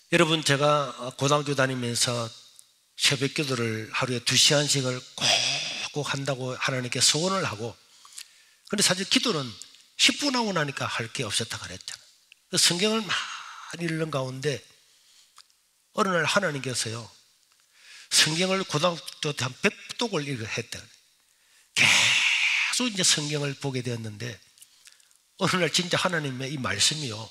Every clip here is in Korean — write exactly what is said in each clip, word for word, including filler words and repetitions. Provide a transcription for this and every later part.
여러분, 제가 고등학교 다니면서 새벽 기도를 하루에 두 시간씩을 꼭 한다고 하나님께 소원을 하고, 근데 사실 기도는 십 분 하고 나니까 할 게 없었다 그랬잖아요. 성경을 많이 읽는 가운데 어느 날 하나님께서요, 성경을 고등학교 때 한 백 독을 읽어 했다. 계속 이제 성경을 보게 되었는데, 어느 날 진짜 하나님의 이 말씀이요,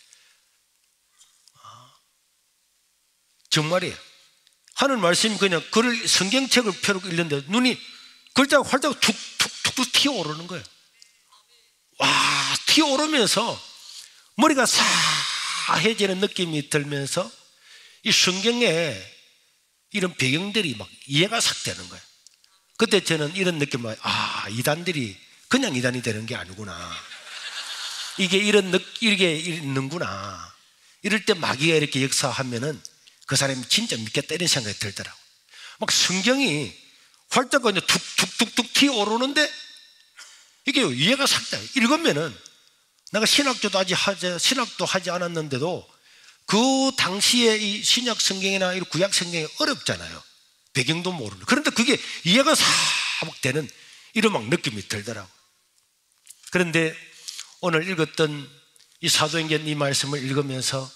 정말이에요. 하나님 말씀이 그냥 글을, 성경책을 펴고 읽는데 눈이 글자가 활짝 툭툭툭툭 튀어오르는 거예요. 와, 튀어오르면서 머리가 사해지는 느낌이 들면서 이 성경에 이런 배경들이 막 이해가 싹 되는 거예요. 그때 저는 이런 느낌을, 아, 이단들이 그냥 이단이 되는 게 아니구나. 이게 이런, 이게 있는구나. 이럴 때 마귀가 이렇게 역사하면은 그 사람이 진짜 믿겠다 이런 생각이 들더라고. 막 성경이 활짝 그냥 툭툭툭툭 튀어오르는데 이게 이해가 싹 돼. 읽으면은 내가 신학교도 아직 하지, 신학도 하지 않았는데도 그 당시에 이 신약 성경이나 이 구약 성경이 어렵잖아요. 배경도 모르는. 그런데 그게 이해가 싹 되는 이런 막 느낌이 들더라고. 그런데 오늘 읽었던 이 사도행전 이 말씀을 읽으면서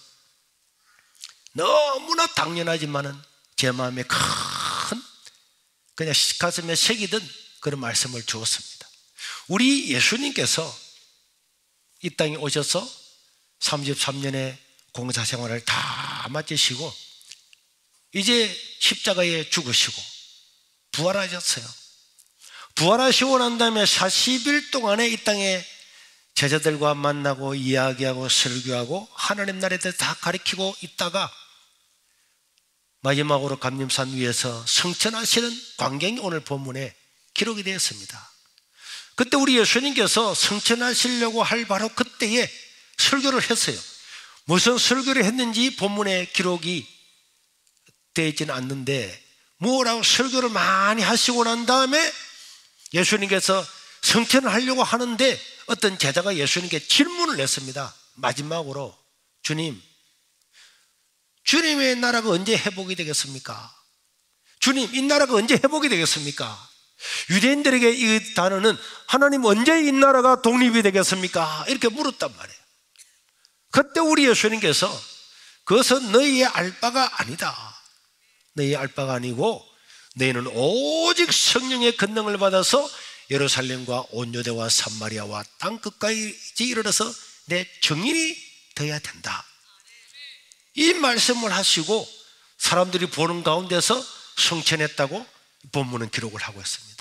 너무나 당연하지만은 제 마음에 큰 그냥 가슴에 새기던 그런 말씀을 주었습니다. 우리 예수님께서 이 땅에 오셔서 삼십삼 년의 공사 생활을 다 마치시고 이제 십자가에 죽으시고 부활하셨어요. 부활하시고 난 다음에 사십 일 동안에 이 땅에 제자들과 만나고 이야기하고 설교하고 하나님 나라에 대해서 다 가르치고 있다가 마지막으로 감림산 위에서 성천하시는 광경이 오늘 본문에 기록이 되었습니다. 그때 우리 예수님께서 성천하시려고 할 바로 그때에 설교를 했어요. 무슨 설교를 했는지 본문에 기록이 되어 있지는 않는데 뭐라고 설교를 많이 하시고 난 다음에 예수님께서 성천을 하려고 하는데 어떤 제자가 예수님께 질문을 냈습니다. 마지막으로, 주님, 주님의 나라가 언제 회복이 되겠습니까? 주님, 이 나라가 언제 회복이 되겠습니까? 유대인들에게 이 단어는 하나님 언제 이 나라가 독립이 되겠습니까? 이렇게 물었단 말이에요. 그때 우리 예수님께서 그것은 너희의 알 바가 아니다. 너희의 알 바가 아니고 너희는 오직 성령의 권능을 받아서 예루살렘과 온 유대와 사마리아와 땅 끝까지 이르러서 내 증인이 되어야 된다. 이 말씀을 하시고 사람들이 보는 가운데서 성천했다고 본문은 기록을 하고 있습니다.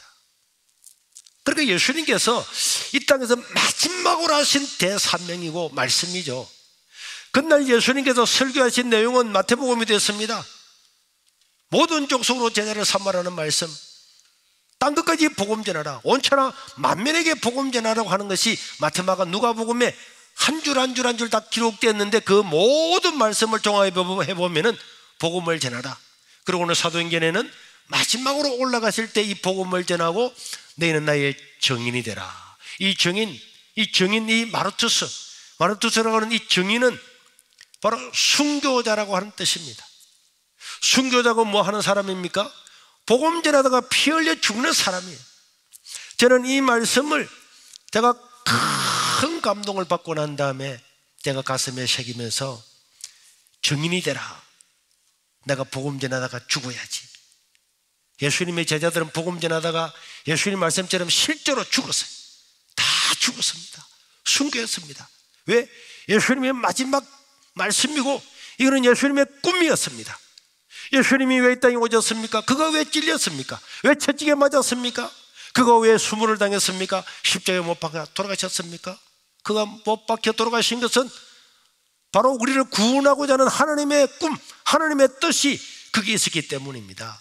그러니까 예수님께서 이 땅에서 마지막으로 하신 대사명이고 말씀이죠. 그날 예수님께서 설교하신 내용은 마태복음이 되었습니다. 모든 족속으로 제자를 삼으라는 말씀, 땅 끝까지 복음 전하라, 온천하 만민에게 복음 전하라고 하는 것이 마태마가 누가복음에 한 줄 한 줄 한 줄 다 기록되었는데 그 모든 말씀을 종합해 보면은 복음을 전하라. 그리고 오늘 사도행전에는 마지막으로 올라가실 때 이 복음을 전하고 너희는 나의 증인이 되라. 이 증인, 이 증인, 이 마르투스, 마르투스라고 하는 이 증인은 바로 순교자라고 하는 뜻입니다. 순교자가 뭐 하는 사람입니까? 복음 전하다가 피 흘려 죽는 사람이에요. 저는 이 말씀을 제가 큰 감동을 받고 난 다음에 제가 가슴에 새기면서 증인이 되라. 내가 복음 전하다가 죽어야지. 예수님의 제자들은 복음 전하다가 예수님 말씀처럼 실제로 죽었어요. 다 죽었습니다. 순교했습니다. 왜? 예수님의 마지막 말씀이고 이거는 예수님의 꿈이었습니다. 예수님이 왜 이 땅에 오셨습니까? 그가 왜 찔렸습니까? 왜 채찍에 맞았습니까? 그가 왜 수모를 당했습니까? 십자가에 못 박혀 돌아가셨습니까? 그가 못 박혀 돌아가신 것은 바로 우리를 구원하고자 하는 하나님의 꿈, 하나님의 뜻이 그게 있었기 때문입니다.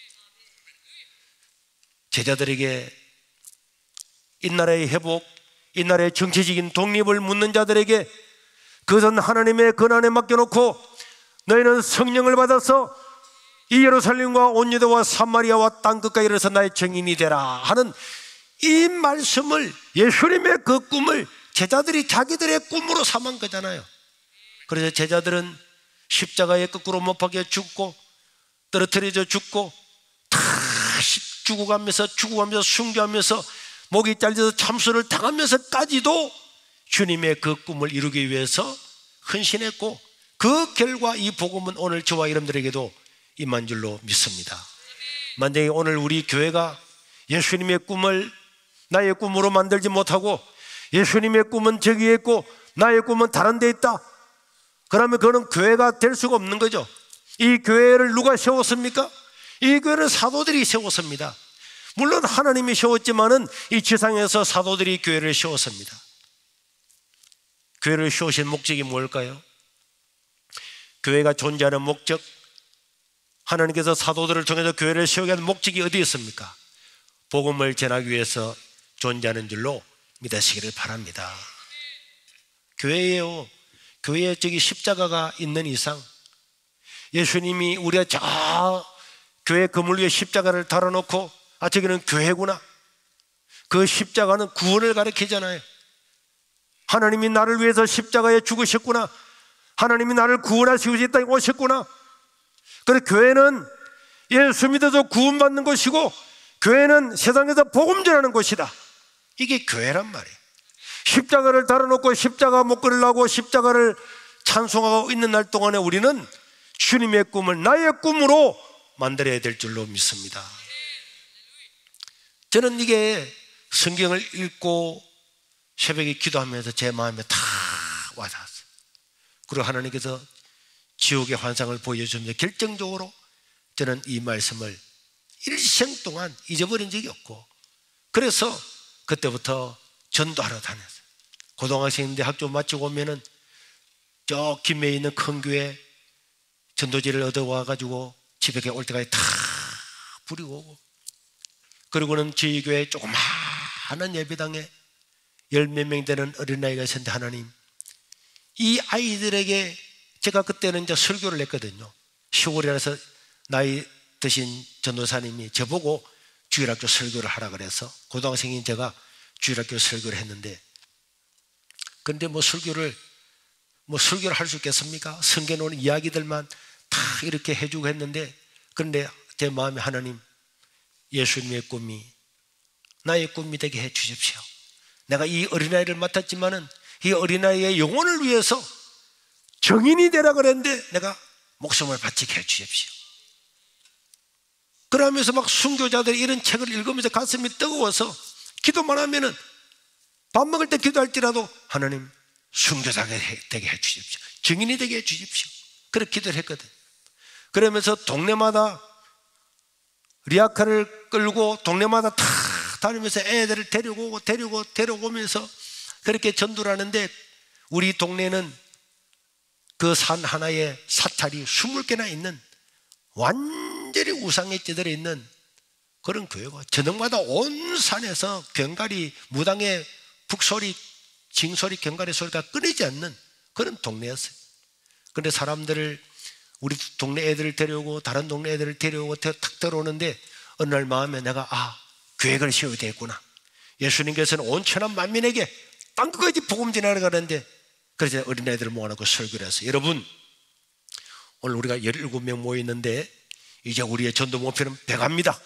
제자들에게 이 나라의 회복, 이 나라의 정치적인 독립을 묻는 자들에게 그것은 하나님의 권한에 맡겨놓고 너희는 성령을 받아서 이 예루살렘과 온 유대와 사마리아와 땅 끝까지 이르러서 나의 증인이 되라 하는 이 말씀을, 예수님의 그 꿈을 제자들이 자기들의 꿈으로 삼은 거잖아요. 그래서 제자들은 십자가에 거꾸로 못 박혀 죽고 떨어뜨려져 죽고 다 죽어가면서 죽어가면서 순교하면서 목이 잘려서 참수를 당하면서까지도 주님의 그 꿈을 이루기 위해서 헌신했고, 그 결과 이 복음은 오늘 저와 여러분들에게도 임한 줄로 믿습니다. 만약에 오늘 우리 교회가 예수님의 꿈을 나의 꿈으로 만들지 못하고 예수님의 꿈은 저기에 있고 나의 꿈은 다른 데 있다, 그러면 그거는 교회가 될 수가 없는 거죠. 이 교회를 누가 세웠습니까? 이 교회는 사도들이 세웠습니다. 물론 하나님이 세웠지만은 이 지상에서 사도들이 교회를 세웠습니다. 교회를 세우신 목적이 뭘까요? 교회가 존재하는 목적, 하나님께서 사도들을 통해서 교회를 세우게 하는 목적이 어디에 있습니까? 복음을 전하기 위해서 존재하는 줄로 믿으시기를 바랍니다. 교회예요. 교회에 저기 십자가가 있는 이상, 예수님이 우리가 저 교회 그물 위에 십자가를 달아놓고 아 저기는 교회구나, 그 십자가는 구원을 가리키잖아요. 하나님이 나를 위해서 십자가에 죽으셨구나, 하나님이 나를 구원하시기 위해서 이 땅에 오셨구나. 그래서 교회는 예수 믿어서 구원받는 것이고, 교회는 세상에서 복음 전하는 곳이다. 이게 교회란 말이에요. 십자가를 달아놓고 십자가 목걸이를 하고 십자가를 찬송하고 있는 날 동안에 우리는 주님의 꿈을 나의 꿈으로 만들어야 될 줄로 믿습니다. 저는 이게 성경을 읽고 새벽에 기도하면서 제 마음에 다 와닿았어요. 그리고 하나님께서 지옥의 환상을 보여주면서 결정적으로 저는 이 말씀을 일생 동안 잊어버린 적이 없고, 그래서 그때부터 전도하러 다녔어요. 고등학생인데 학교 마치고 오면은 저 김해에 있는 큰 교회 전도지를 얻어와가지고 집에 올 때까지 다 부리고 오고, 그리고는 저희 교회 조그마한 예배당에 열 몇 명 되는 어린아이가 있었는데, 하나님 이 아이들에게, 제가 그때는 이제 설교를 했거든요. 시골이라서 나이 드신 전도사님이 저보고 주일학교 설교를 하라 그래서 고등학생인 제가 주일학교 설교를 했는데, 그런데 뭐 설교를 뭐 설교를 할 수 있겠습니까? 성경에 나오는 이야기들만 다 이렇게 해주고 했는데, 그런데 제 마음에 하나님, 예수님의 꿈이 나의 꿈이 되게 해 주십시오. 내가 이 어린아이를 맡았지만은 이 어린아이의 영혼을 위해서 정인이 되라 그랬는데 내가 목숨을 바치게 해 주십시오. 그러면서 막 순교자들이 이런 책을 읽으면서 가슴이 뜨거워서 기도만 하면은 밥 먹을 때 기도할지라도 하나님 순교자가 되게 해 주십시오, 증인이 되게 해 주십시오, 그렇게 기도를 했거든. 그러면서 동네마다 리아카를 끌고 동네마다 다 다니면서 애들을 데리고 오고 데리고 데려오면서 그렇게 전도를 하는데, 우리 동네는 그 산 하나에 사찰이 스물 개나 있는 완전히 우상에 찌들어 있는 그런 교회고, 저녁마다 온 산에서 경가리 무당의 북소리 징소리 경가리 소리가 끊이지 않는 그런 동네였어요. 그런데 사람들을, 우리 동네 애들을 데려오고 다른 동네 애들을 데려오고 탁 들어오는데, 어느 날 마음에 내가 아 계획을 세워야 되겠구나. 예수님께서는 온 천한 만민에게 땅끝까지 복음 전하러 가는데, 그래서 어린아이들을 모아놓고 설교를 했어요. 여러분, 오늘 우리가 열일곱 명 모였는데 이제 우리의 전도 목표는 백합니다.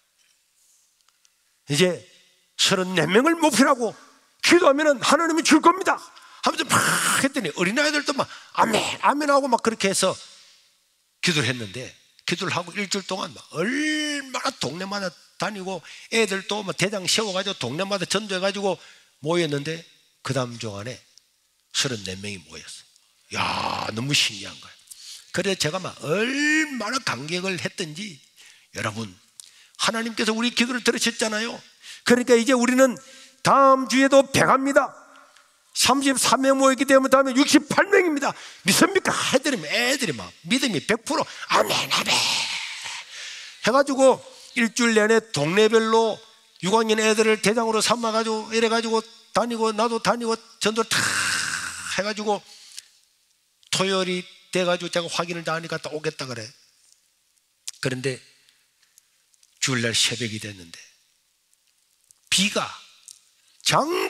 이제 서른네 명을 목표라고 기도하면 하나님이 줄 겁니다 하면서 막 했더니 어린아이들도 막 아멘 아멘 하고 막 그렇게 해서 기도를 했는데, 기도를 하고 일주일 동안 막 얼마나 동네마다 다니고 애들도 막 대장 세워가지고 동네마다 전도해가지고 모였는데, 그 다음 주 안에 서른네 명이 모였어요. 야, 너무 신기한 거예요. 그래서 제가 막 얼마나 감격을 했던지, 여러분 하나님께서 우리 기도를 들으셨잖아요. 그러니까 이제 우리는 다음 주에도 백합니다. 삼십삼 명 모였기 때문에 다음에 육십팔 명입니다 믿습니까? 애들이, 애들이 막 믿음이 백 퍼센트 아멘 아멘 해가지고 일주일 내내 동네별로 육 학년 애들을 대장으로 삼아가지고 이래가지고 다니고, 나도 다니고 전도를 다 해가지고 토요일이 돼가지고 제가 확인을 다 하니까 또 오겠다 그래. 그런데 주일날 새벽이 됐는데 비가,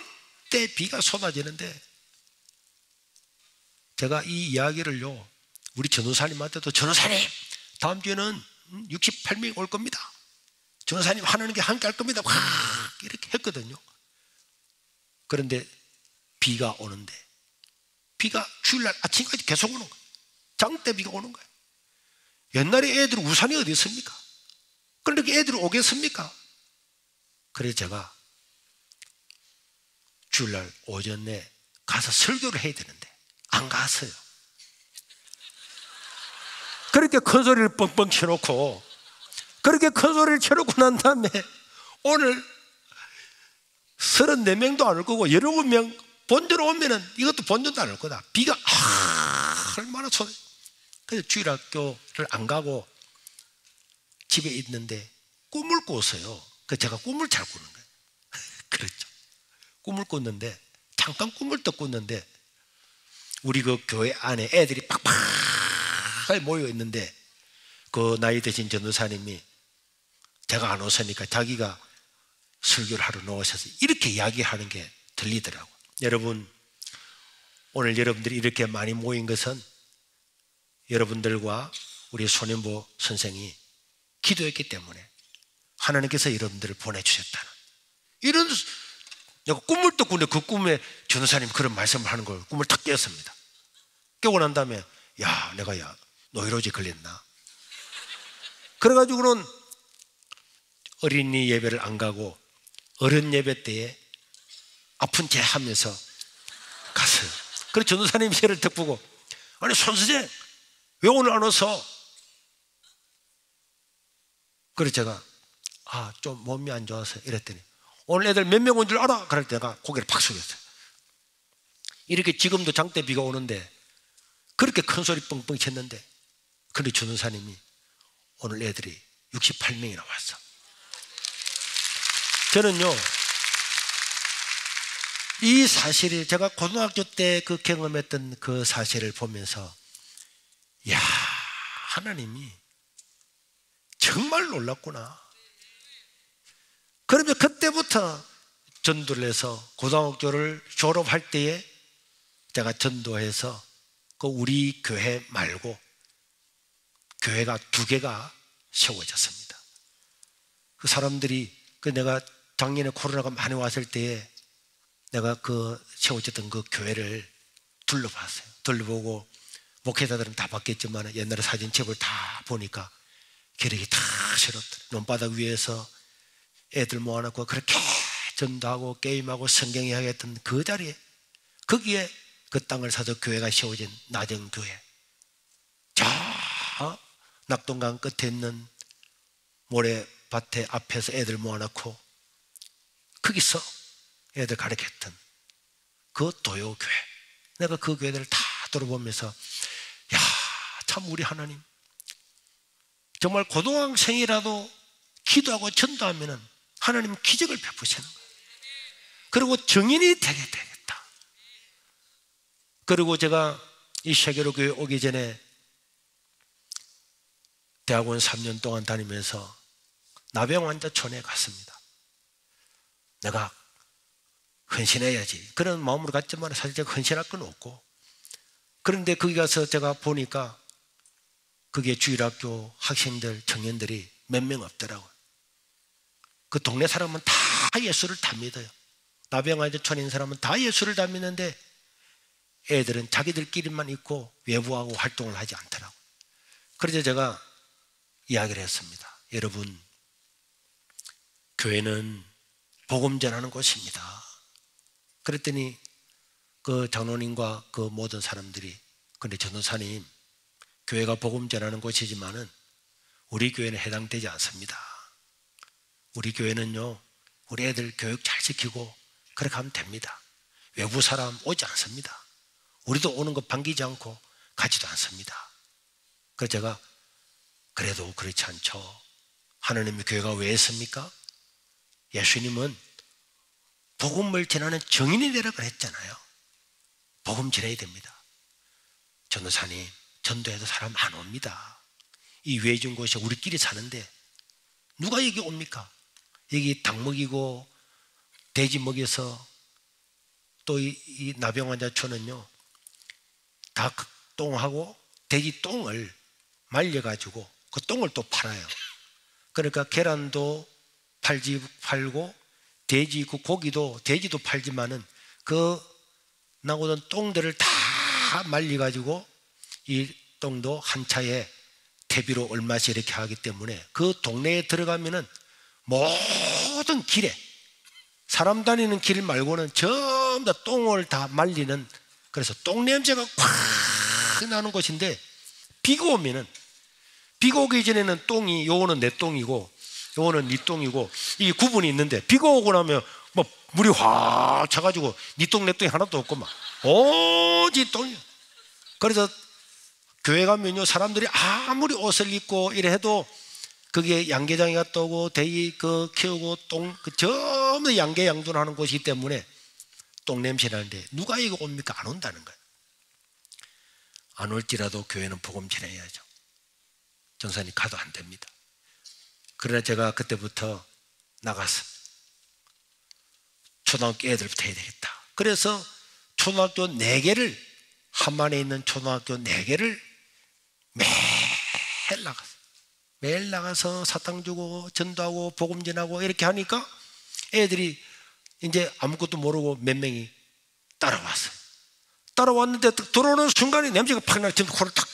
장대 비가 쏟아지는데, 제가 이 이야기를요 우리 전도사님한테도 전도사님 다음 주에는 육십팔 명이 올 겁니다. 전도사님 하나님께 함께 할 겁니다. 와 이렇게 했거든요. 그런데 비가 오는데 비가 주일날 아침까지 계속 오는 거예요. 장대 비가 오는 거예요. 옛날에 애들 우산이 어디 있습니까? 그런데 애들이 오겠습니까? 그래서 제가 주일날 오전에 가서 설교를 해야 되는데 안 갔어요. 그렇게 큰 소리를 뻥뻥 쳐놓고 그렇게 큰 소리를 쳐놓고 난 다음에 오늘 서른네 명도 안 올 거고 열일곱 명 본전 오면은 이것도 본전도 안 올 거다. 비가 아, 얼마나 쏟아. 그래서 주일학교를 안 가고 집에 있는데 꿈을 꿨어요. 그래서 제가 꿈을 잘 꾸는 거예요. 그렇죠. 꿈을 꿨는데 잠깐 꿈을 또 꿨는데 우리 그 교회 안에 애들이 팍팍 모여 있는데 그 나이 드신 전도사님이 제가 안 오서니까 자기가 설교를 하러 나오셔서 이렇게 이야기하는 게 들리더라고요. 여러분, 오늘 여러분들이 이렇게 많이 모인 것은 여러분들과 우리 손현보 선생이 기도했기 때문에 하나님께서 여러분들을 보내주셨다는 이런, 내가 꿈을 또 꾸는데 그 꿈에 전도사님이 그런 말씀을 하는 걸 꿈을 탁 깨었습니다. 깨고 난 다음에 야 내가 야 노이로제 걸렸나 그래가지고는 어린이 예배를 안 가고 어른 예배 때에 아픈 체 하면서 갔어요. 그래서 전도사님이 저를 딱 보고 아니 손수재 왜 오늘 안 와서? 그래서 제가 아 좀 몸이 안 좋아서 이랬더니 오늘 애들 몇 명 온 줄 알아? 그럴 때 내가 고개를 팍 숙였어요. 이렇게 지금도 장대 비가 오는데 그렇게 큰 소리 뻥뻥 쳤는데 근데 전도사님이 오늘 애들이 육십팔 명이나 왔어. 저는요 이 사실이 제가 고등학교 때 그 경험했던 그 사실을 보면서 야 하나님이 정말 놀랐구나. 그러면 그때부터 전도를 해서 고등학교를 졸업할 때에 제가 전도해서 그 우리 교회 말고 교회가 두 개가 세워졌습니다. 그 사람들이 그 내가 작년에 코로나가 많이 왔을 때에 내가 그 세워졌던 그 교회를 둘러봤어요. 둘러보고 목회자들은 다 봤겠지만 옛날에 사진첩을 다 보니까 기력이 다 실었더라. 논바닥 위에서 애들 모아놓고 그렇게 전도하고 게임하고 성경 이야기했던 그 자리에 거기에 그 땅을 사서 교회가 세워진 나정교회. 저 낙동강 끝에 있는 모래밭에 앞에서 애들 모아놓고 거기서 애들 가르쳤던 그 도요교회. 내가 그 교회들을 다 돌아보면서 야, 참 우리 하나님 정말 고등학생이라도 기도하고 전도하면은 하나님 기적을 베푸시는 거예요. 그리고 증인이 되게 되겠다. 그리고 제가 이 세계로 교회 오기 전에 대학원 삼 년 동안 다니면서 나병환자촌에 갔습니다. 내가 헌신해야지 그런 마음으로 갔지만 사실 제가 헌신할 건 없고 그런데 거기 가서 제가 보니까 거기에 주일학교 학생들 청년들이 몇 명 없더라고요. 그 동네 사람은 다 예수를 다 믿어요. 나병환자촌에 있는 사람은 다 예수를 다 믿는데 애들은 자기들끼리만 있고 외부하고 활동을 하지 않더라고요. 그래서 제가 이야기를 했습니다. 여러분, 교회는 복음 전하는 곳입니다. 그랬더니 그 장로님과 그 모든 사람들이 근데 전도사님 교회가 복음 전하는 곳이지만은 우리 교회는 해당되지 않습니다. 우리 교회는요 우리 애들 교육 잘 시키고 그렇게 하면 됩니다. 외부 사람 오지 않습니다. 우리도 오는 거 반기지 않고 가지도 않습니다. 그래서 제가 그래도 그렇지 않죠. 하나님의 교회가 왜 했습니까? 예수님은 복음을 전하는 증인이 되라 그랬잖아요. 복음 전해야 됩니다. 전도사님 전도해도 사람 안 옵니다. 이 외진 곳에 우리끼리 사는데 누가 여기 옵니까? 여기 닭 먹이고 돼지 먹여서 또 이 이 나병환자촌은요 닭 똥하고 돼지 똥을 말려가지고 그 똥을 또 팔아요. 그러니까 계란도 팔지 팔고 돼지 그 고기도 돼지도 팔지만은 그 나오던 똥들을 다 말려가지고 이 똥도 한 차에 퇴비로 얼마씩 이렇게 하기 때문에 그 동네에 들어가면은 모든 길에 사람 다니는 길 말고는 전부 다 똥을 다 말리는, 그래서 똥 냄새가 콱 나는 곳인데 비가 오면은, 비가 오기 전에는 똥이 요거는 내 똥이고 요거는 네 똥이고 이게 구분이 있는데 비가 오고 나면 뭐 물이 확 차가지고 네 똥 내 똥이 하나도 없고 막 오지 똥이. 그래서 교회 가면요 사람들이 아무리 옷을 입고 이래 해도 그게 양계장이 갔다 오고 돼지 그 키우고 똥 그 전부 다 양계 양존하는 곳이기 때문에 똥 냄새 나는데 누가 이거 옵니까? 안 온다는 거예요. 안 올지라도 교회는 복음 전해야죠. 전사님 가도 안 됩니다. 그러나 제가 그때부터 나가서 초등학교 애들부터 해야 되겠다. 그래서 초등학교 네 개를 함안에 있는 초등학교 네 개를 매일 나가서 매일 나가서 사탕 주고 전도하고 복음 전하고 이렇게 하니까 애들이 이제 아무것도 모르고 몇 명이 따라왔어요. 따라왔는데 들어오는 순간에 냄새가 팍 나서 코를 탁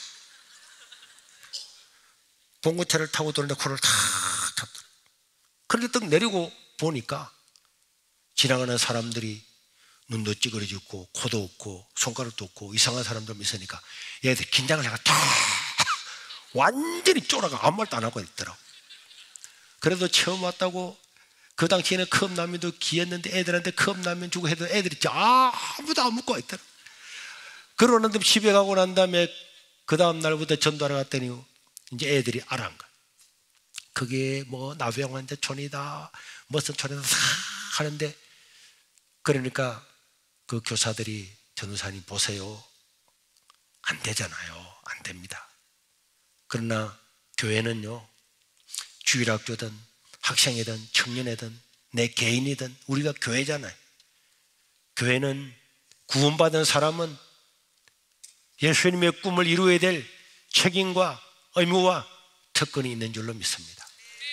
봉고차를 타고 들어오는데 코를 탁 탔더라고요. 그런데 딱 내리고 보니까 지나가는 사람들이 눈도 찌그러지고 코도 없고 손가락도 없고 이상한 사람들 있으니까 얘들 긴장을 해가 다 완전히 쫄아가 아무 말도 안 하고 있더라고. 그래도 처음 왔다고 그 당시에는 컵라면도 귀했는데 애들한테 컵라면 주고 해도 애들이 아무도 안 먹고 있더라. 그러는데 집에 가고 난 다음에 그 다음 날부터 전도하러 갔더니 이제 애들이 알아한 거야. 그게 뭐 나병환자 촌이다 무슨 촌이다 다 하는데, 그러니까 그 교사들이 전도사님 보세요, 안 되잖아요. 안 됩니다. 그러나 교회는요 주일학교든 학생이든 청년이든 내 개인이든 우리가 교회잖아요. 교회는 구원받은 사람은 예수님의 꿈을 이루어야 될 책임과 의무와 특권이 있는 줄로 믿습니다.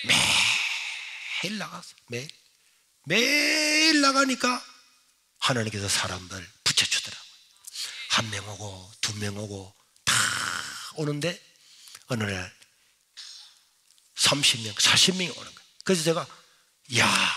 매일 나가서 매일 매일 나가니까 하나님께서 사람들 붙여주더라고요. 한 명 오고 두 명 오고 다 오는데 어느 날 삼십 명, 사십 명이 오는 거예요. 그래서 제가 야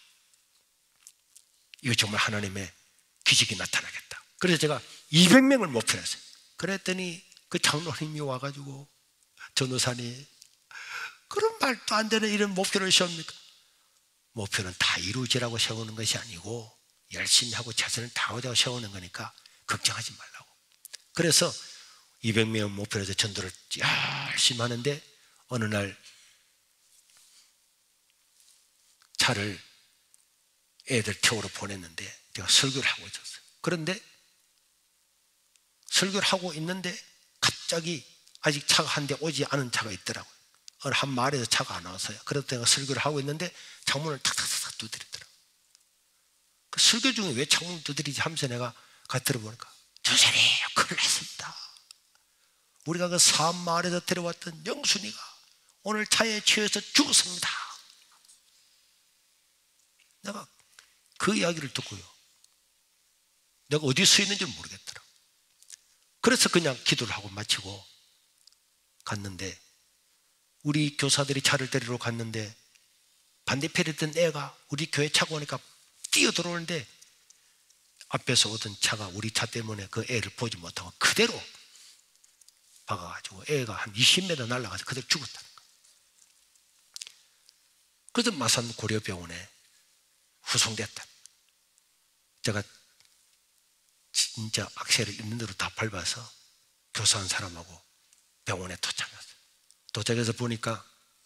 이거 정말 하나님의 기적이 나타나겠다. 그래서 제가 이백 명을 목표로 했어요. 그랬더니 그 장로님이 와가지고 전도사님 그런 말도 안 되는 이런 목표를 세웁니까? 목표는 다 이루어지라고 세우는 것이 아니고 열심히 하고 최선을 다하자고 세우는 거니까 걱정하지 말라고. 그래서 이백 명 목표로 해서 전도를 열심히 하는데 어느 날 차를 애들 태우러 보냈는데 제가 설교를 하고 있었어요. 그런데 설교를 하고 있는데 갑자기 아직 차가 한 대 오지 않은 차가 있더라고요. 어느 한 마을에서 차가 안 왔어요. 그래서 내가 설교를 하고 있는데 창문을 탁탁탁 두드리더라고요. 그 설교 중에 왜 창문을 두드리지 하면서 내가 가서 들어보니까 전사님 큰일 났습니다. 우리가 그 사암 마을에서 데려왔던 영순이가 오늘 차에 취해서 죽었습니다. 내가 그 이야기를 듣고요 내가 어디에 서 있는지 모르겠더라고요. 그래서 그냥 기도를 하고 마치고 갔는데 우리 교사들이 차를 데리러 갔는데 반대편에 있던 애가 우리 교회 차고 오니까 뛰어 들어오는데 앞에서 오던 차가 우리 차 때문에 그 애를 보지 못하고 그대로 박아가지고 애가 한 이십 미터 날아가서 그대로 죽었다는 거예요. 그래서 마산 고려병원에 후송됐다. 제가 진짜 악셀을 있는 대로 다 밟아서 교사한 사람하고 병원에 도착했어요. 도착해서 보니까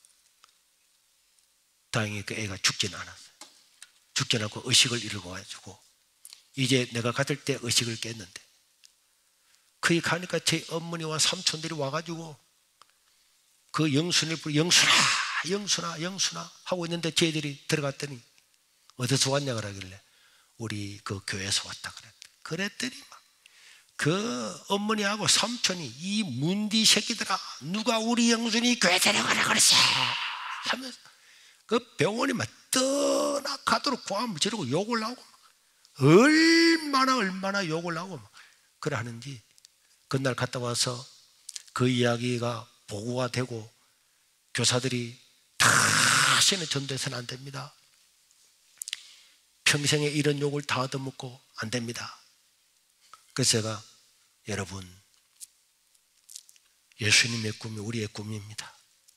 다행히 그 애가 죽지는 않았어요. 죽지 않고 의식을 잃어가지고 이제 내가 갔을 때 의식을 깼는데 거기 가니까 제 어머니와 삼촌들이 와가지고 그 영순을 부르 영순아 영순아 영순아 하고 있는데 쟤들이 들어갔더니 어디서 왔냐 그러길래 우리 그 교회에서 왔다 그랬 그랬더니 막 그 어머니하고 삼촌이 이 문디 새끼들아, 누가 우리 영순이 교회 데려가라 그랬어 하면서 그 병원에 막 떠나가도록 고함을 지르고 욕을 하고 얼마나 얼마나 욕을 하고 그래 하는지, 그날 갔다 와서 그 이야기가 보고가 되고 교사들이 다시는 전도해서는 안 됩니다. 평생에 이런 욕을 다 얻어먹고 안 됩니다. 그래서 제가, 여러분, 예수님의 꿈이 우리의 꿈입니다.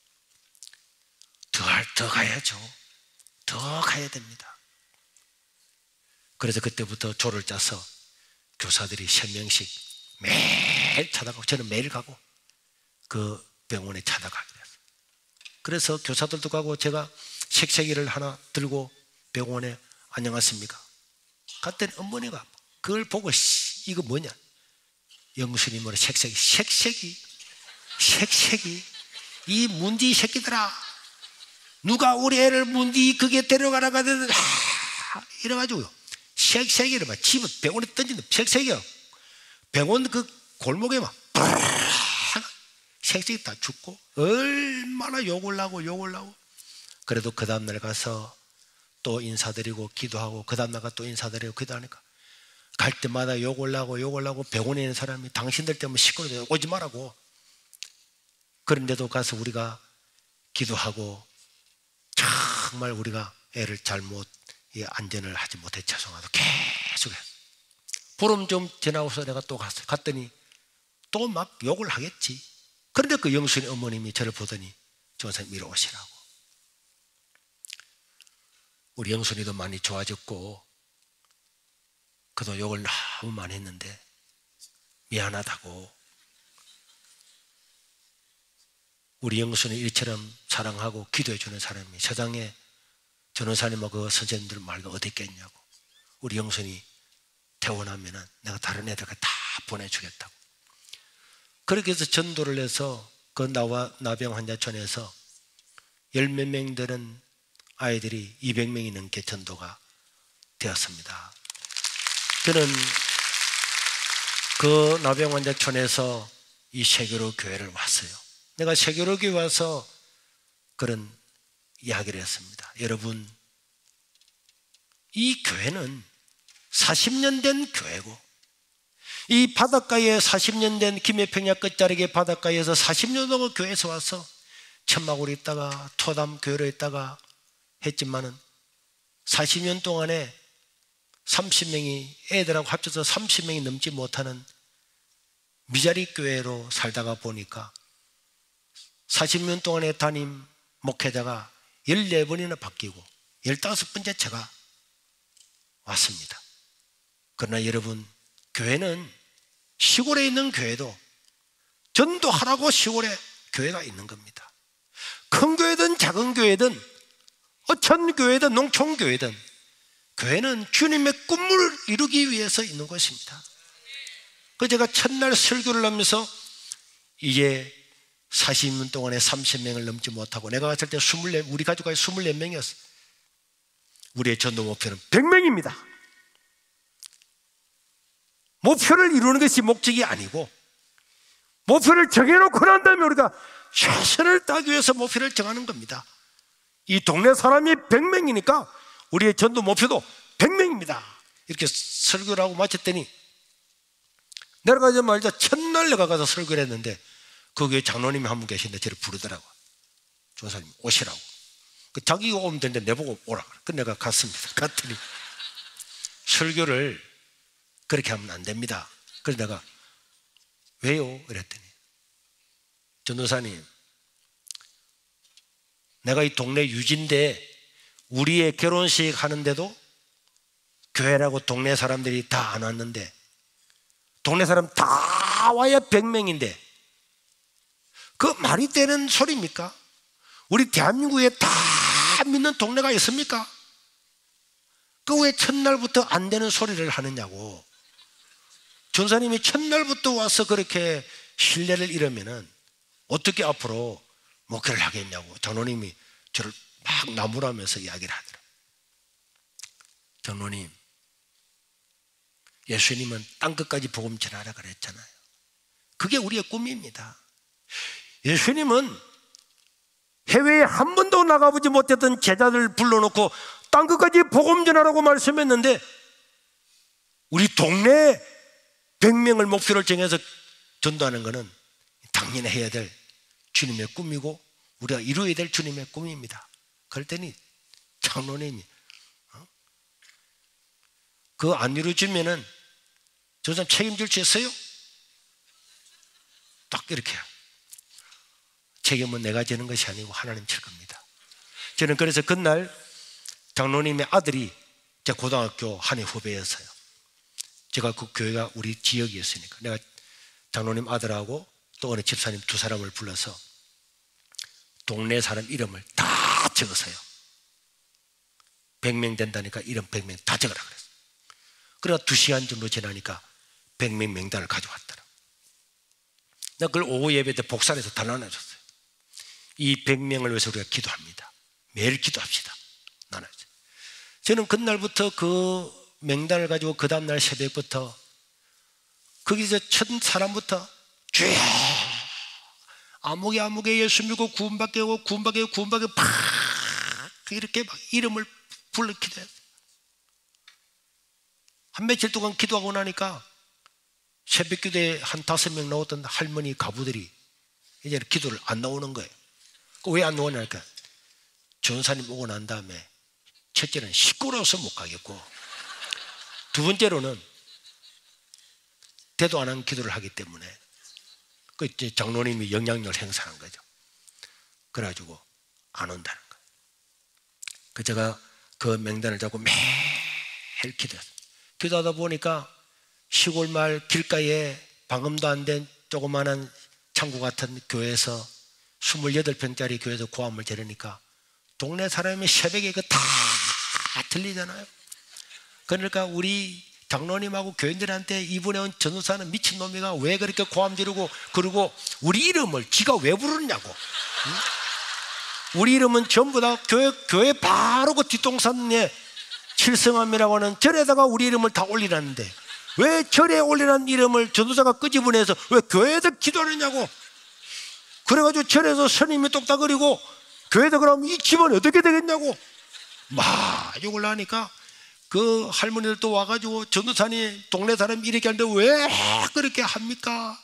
더, 더 가야죠. 더 가야 됩니다. 그래서 그때부터 조를 짜서 교사들이 세 명씩 매일 찾아가고, 저는 매일 가고 그 병원에 찾아가게 됐어요. 그래서 교사들도 가고 제가 색색이를 하나 들고 병원에 안녕하십니까? 갔더니 어머니가 그걸 보고 이거 뭐냐? 영순이 뭐래? 색색이. 색색이? 색색이? 이 문디 새끼들아, 누가 우리 애를 문디 그게 데려가라고 하더니 이래가지고요, 색색이를 막 집어 병원에 던지는 색색이요. 병원 그 골목에 막 색색이 다 죽고 얼마나 욕을 하고 욕을 하고. 그래도 그 다음날 가서 또 인사드리고 기도하고, 그 다음날 가서 또 인사드리고 기도하니까 갈 때마다 욕을 하고 욕을 하고, 병원에 있는 사람이 당신들 때문에 시끄러워서 오지 말라고. 그런데도 가서 우리가 기도하고 정말 우리가 애를 잘못 안전을 하지 못해 죄송하다 계속 했어. 보름 좀 지나고서 내가 또 갔어요. 갔더니 또 막 욕을 하겠지. 그런데 그 영순이 어머님이 저를 보더니 전사님 이리 오시라고. 우리 영순이도 많이 좋아졌고 그도 욕을 너무 많이 했는데 미안하다고, 우리 영순이 이처럼 사랑하고 기도해 주는 사람이 세상에 전호사님하고 그 선생님들 말고 어디 있겠냐고. 우리 영순이 퇴원하면 내가 다른 애들과 다 보내주겠다고. 그렇게 해서 전도를 해서 그 나와 나병 환자촌에서 열 몇 명 되는 아이들이 이백 명이 넘게 전도가 되었습니다. 저는 그 나병 환자촌에서 이 세교로 교회를 왔어요. 내가 세교로 교회 와서 그런 이야기를 했습니다. 여러분, 이 교회는 사십 년 된 교회고, 이 바닷가에 사십 년 된 김해평야 끝자락의 바닷가에서 사십 년 동안 교회에서 와서 천막으로 있다가 토담 교회로 있다가 했지만은 사십 년 동안에 삼십 명이 애들하고 합쳐서 삼십 명이 넘지 못하는 미자리 교회로 살다가 보니까 사십 년 동안의 담임 목회자가 열네 번이나 바뀌고 열다섯 번째 제가 왔습니다. 그러나 여러분, 교회는 시골에 있는 교회도 전도하라고 시골에 교회가 있는 겁니다. 큰 교회든 작은 교회든 어촌 교회든 농촌 교회든 교회는 주님의 꿈을 이루기 위해서 있는 것입니다. 그 제가 첫날 설교를 하면서 이제 사십 년 동안에 삼십 명을 넘지 못하고, 내가 갔을 때 이십사, 우리 가족이 이십사 명이었어요. 우리의 전도 목표는 백 명입니다. 목표를 이루는 것이 목적이 아니고, 목표를 정해놓고 난 다음에 우리가 최선을 다하기 위해서 목표를 정하는 겁니다. 이 동네 사람이 백 명이니까 우리의 전도 목표도 백 명입니다. 이렇게 설교를 하고 마쳤더니 내려가자마자 첫날 내가 가서 설교를 했는데 거기에 장로님이 한 분 계신데 저를 부르더라고. 조사님 오시라고. 그 자기가 오면 되는데 내보고 오라. 그 내가 갔습니다. 갔더니 설교를 그렇게 하면 안 됩니다. 그래서 내가 왜요? 이랬더니 전도사님, 내가 이 동네 유지인데 우리의 결혼식 하는데도 교회라고 동네 사람들이 다 안 왔는데, 동네 사람 다 와야 백 명인데 그 말이 되는 소리입니까? 우리 대한민국에 다 믿는 동네가 있습니까? 그 왜 첫날부터 안 되는 소리를 하느냐고. 전사님이 첫날부터 와서 그렇게 신뢰를 잃으면은 어떻게 앞으로 목회를 하겠냐고 장로님이 저를 막 나무라면서 이야기를 하더라고요. 장로님, 예수님은 땅끝까지 복음 전하라 그랬잖아요. 그게 우리의 꿈입니다. 예수님은 해외에 한 번도 나가보지 못했던 제자들 불러놓고 땅끝까지 복음 전하라고 말씀했는데 우리 동네 백 명을 목표를 정해서 전도하는 것은 당연히 해야 될 주님의 꿈이고 우리가 이루어야 될 주님의 꿈입니다. 그럴 때니 장로님이 어? 그거 안 이루어지면은 저 사람 책임질 수 있어요? 딱 이렇게 책임은 내가 지는 것이 아니고 하나님 질 겁니다. 저는 그래서 그날 장로님의 아들이 제 고등학교 한 해 후배였어요. 제가 그 교회가 우리 지역이었으니까 내가 장로님 아들하고 또 어느 집사님 두 사람을 불러서 동네 사람 이름을 다 적었어요. 백 명 된다니까 이름 백 명 다 적으라 그랬어요. 그래가 두 시간 정도 지나니까 백 명 명단을 가져왔더라. 내가 그걸 오후 예배 때 복사해서 다 나눠줬어요. 이 백 명을 위해서 우리가 기도합니다. 매일 기도합시다. 나눠줬어요. 저는 그날부터 그 명단을 가지고 그 다음날 새벽부터 거기서 첫 사람부터 주여 아무개 아무개 예수 믿고 구원받게 하고 구원받게 하고 구원받게 팍 이렇게 막 이름을 불러 기도했어요. 한 며칠 동안 기도하고 나니까 새벽 기도에 한 다섯 명 나왔던 할머니 가부들이 이제 기도를 안 나오는 거예요. 왜 안 나오냐니까 전사님 오고 난 다음에 첫째는 시끄러워서 못 가겠고 두 번째로는 대도 안 한 기도를 하기 때문에 그 이제 장로님이 영향력을 행사한 거죠. 그래가지고 안 온다는 거예요. 그 제가 그 명단을 잡고 매일 기도했어요. 기도하다 보니까 시골 마을 길가에 방음도 안 된 조그마한 창고 같은 교회에서 스물여덟 평짜리 교회에서 고함을 지르니까 동네 사람이 새벽에 이거 다 들리잖아요. 그러니까 우리 장로님하고 교인들한테 이번에 온 전도사는 미친놈이가 왜 그렇게 고함 지르고 그러고 우리 이름을 지가 왜 부르냐고. 응? 우리 이름은 전부 다 교회, 교회 바로 그 뒷동산에 칠성함이라고 하는 절에다가 우리 이름을 다 올리라는데 왜 절에 올리라는 이름을 전도사가 끄집어내서 왜 교회에서 기도하느냐고. 그래가지고 절에서 스님이 똑딱거리고 교회에서 그러면 이 집은 어떻게 되겠냐고 막 욕을 하니까 그 할머니들도 와가지고 전도사님 동네 사람이 이렇게 하는데 왜 그렇게 합니까?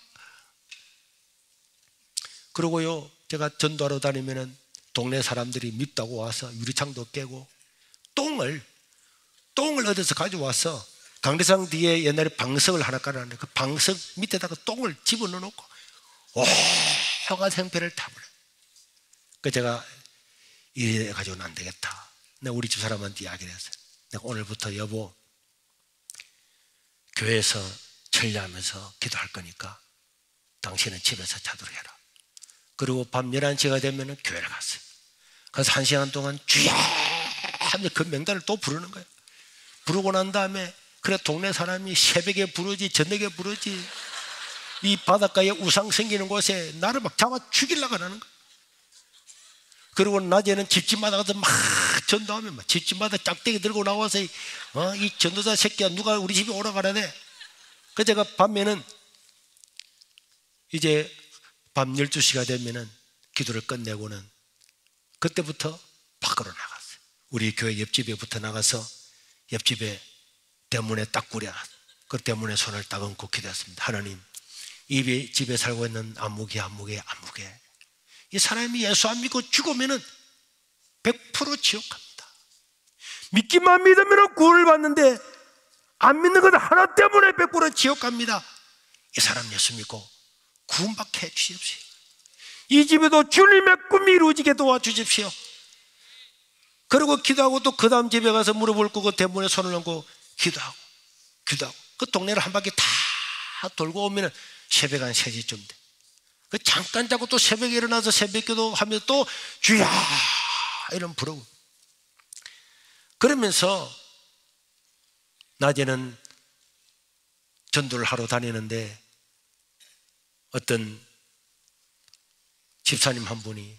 그러고요 제가 전도하러 다니면은 동네 사람들이 밉다고 와서 유리창도 깨고 똥을 똥을 얻어서 가져와서 강대상 뒤에 옛날에 방석을 하나 깔았는데 그 방석 밑에다가 똥을 집어넣어 놓고 오가 생패를 타버려. 그 제가 이래 가지고는 안 되겠다. 내가 우리 집 사람한테 이야기를 했어요. 내가 오늘부터 여보 교회에서 천리하면서 기도할 거니까 당신은 집에서 자도록 해라. 그리고 밤 열한 시가 되면 교회를 갔어요. 그래서 한 시간 동안 주여 하면서 그 명단을 또 부르는 거예요. 부르고 난 다음에 그래 동네 사람이 새벽에 부르지 저녁에 부르지 이 바닷가에 우상 생기는 곳에 나를 막 잡아 죽이려고 하는 거예요. 그리고 낮에는 집집마다 가서 막 전도하면 막 집집마다 짝대기 들고 나와서 어, 이 전도사 새끼야 누가 우리 집에 오라 가라네. 그 제가 밤에는 이제 밤 열두 시가 되면은 기도를 끝내고는 그때부터 밖으로 나갔어요. 우리 교회 옆집에 붙어 나가서 옆집에 대문에 딱 구려 그 대문에 손을 딱 얹고 기도했습니다. 하나님 이 집에 살고 있는 아무개 아무개 아무개 이 사람이 예수 안 믿고 죽으면은 백 퍼센트 지옥 갑니다. 믿기만 믿으면 구원을 받는데 안 믿는 것 하나 때문에 백 퍼센트 지옥 갑니다. 이 사람 예수 믿고 구원받게 해주십시오. 이 집에도 주님의 꿈이 이루어지게 도와주십시오. 그리고 기도하고 또 그 다음 집에 가서 무릎을 꿇고 대문에 손을 얹고 기도하고 기도하고 그 동네를 한 바퀴 다 돌고 오면 새벽 한 세 시쯤 돼. 그 잠깐 자고 또 새벽에 일어나서 새벽기도 하면서 또 주야 이런 부르고 그러면서 낮에는 전도를 하러 다니는데 어떤 집사님 한 분이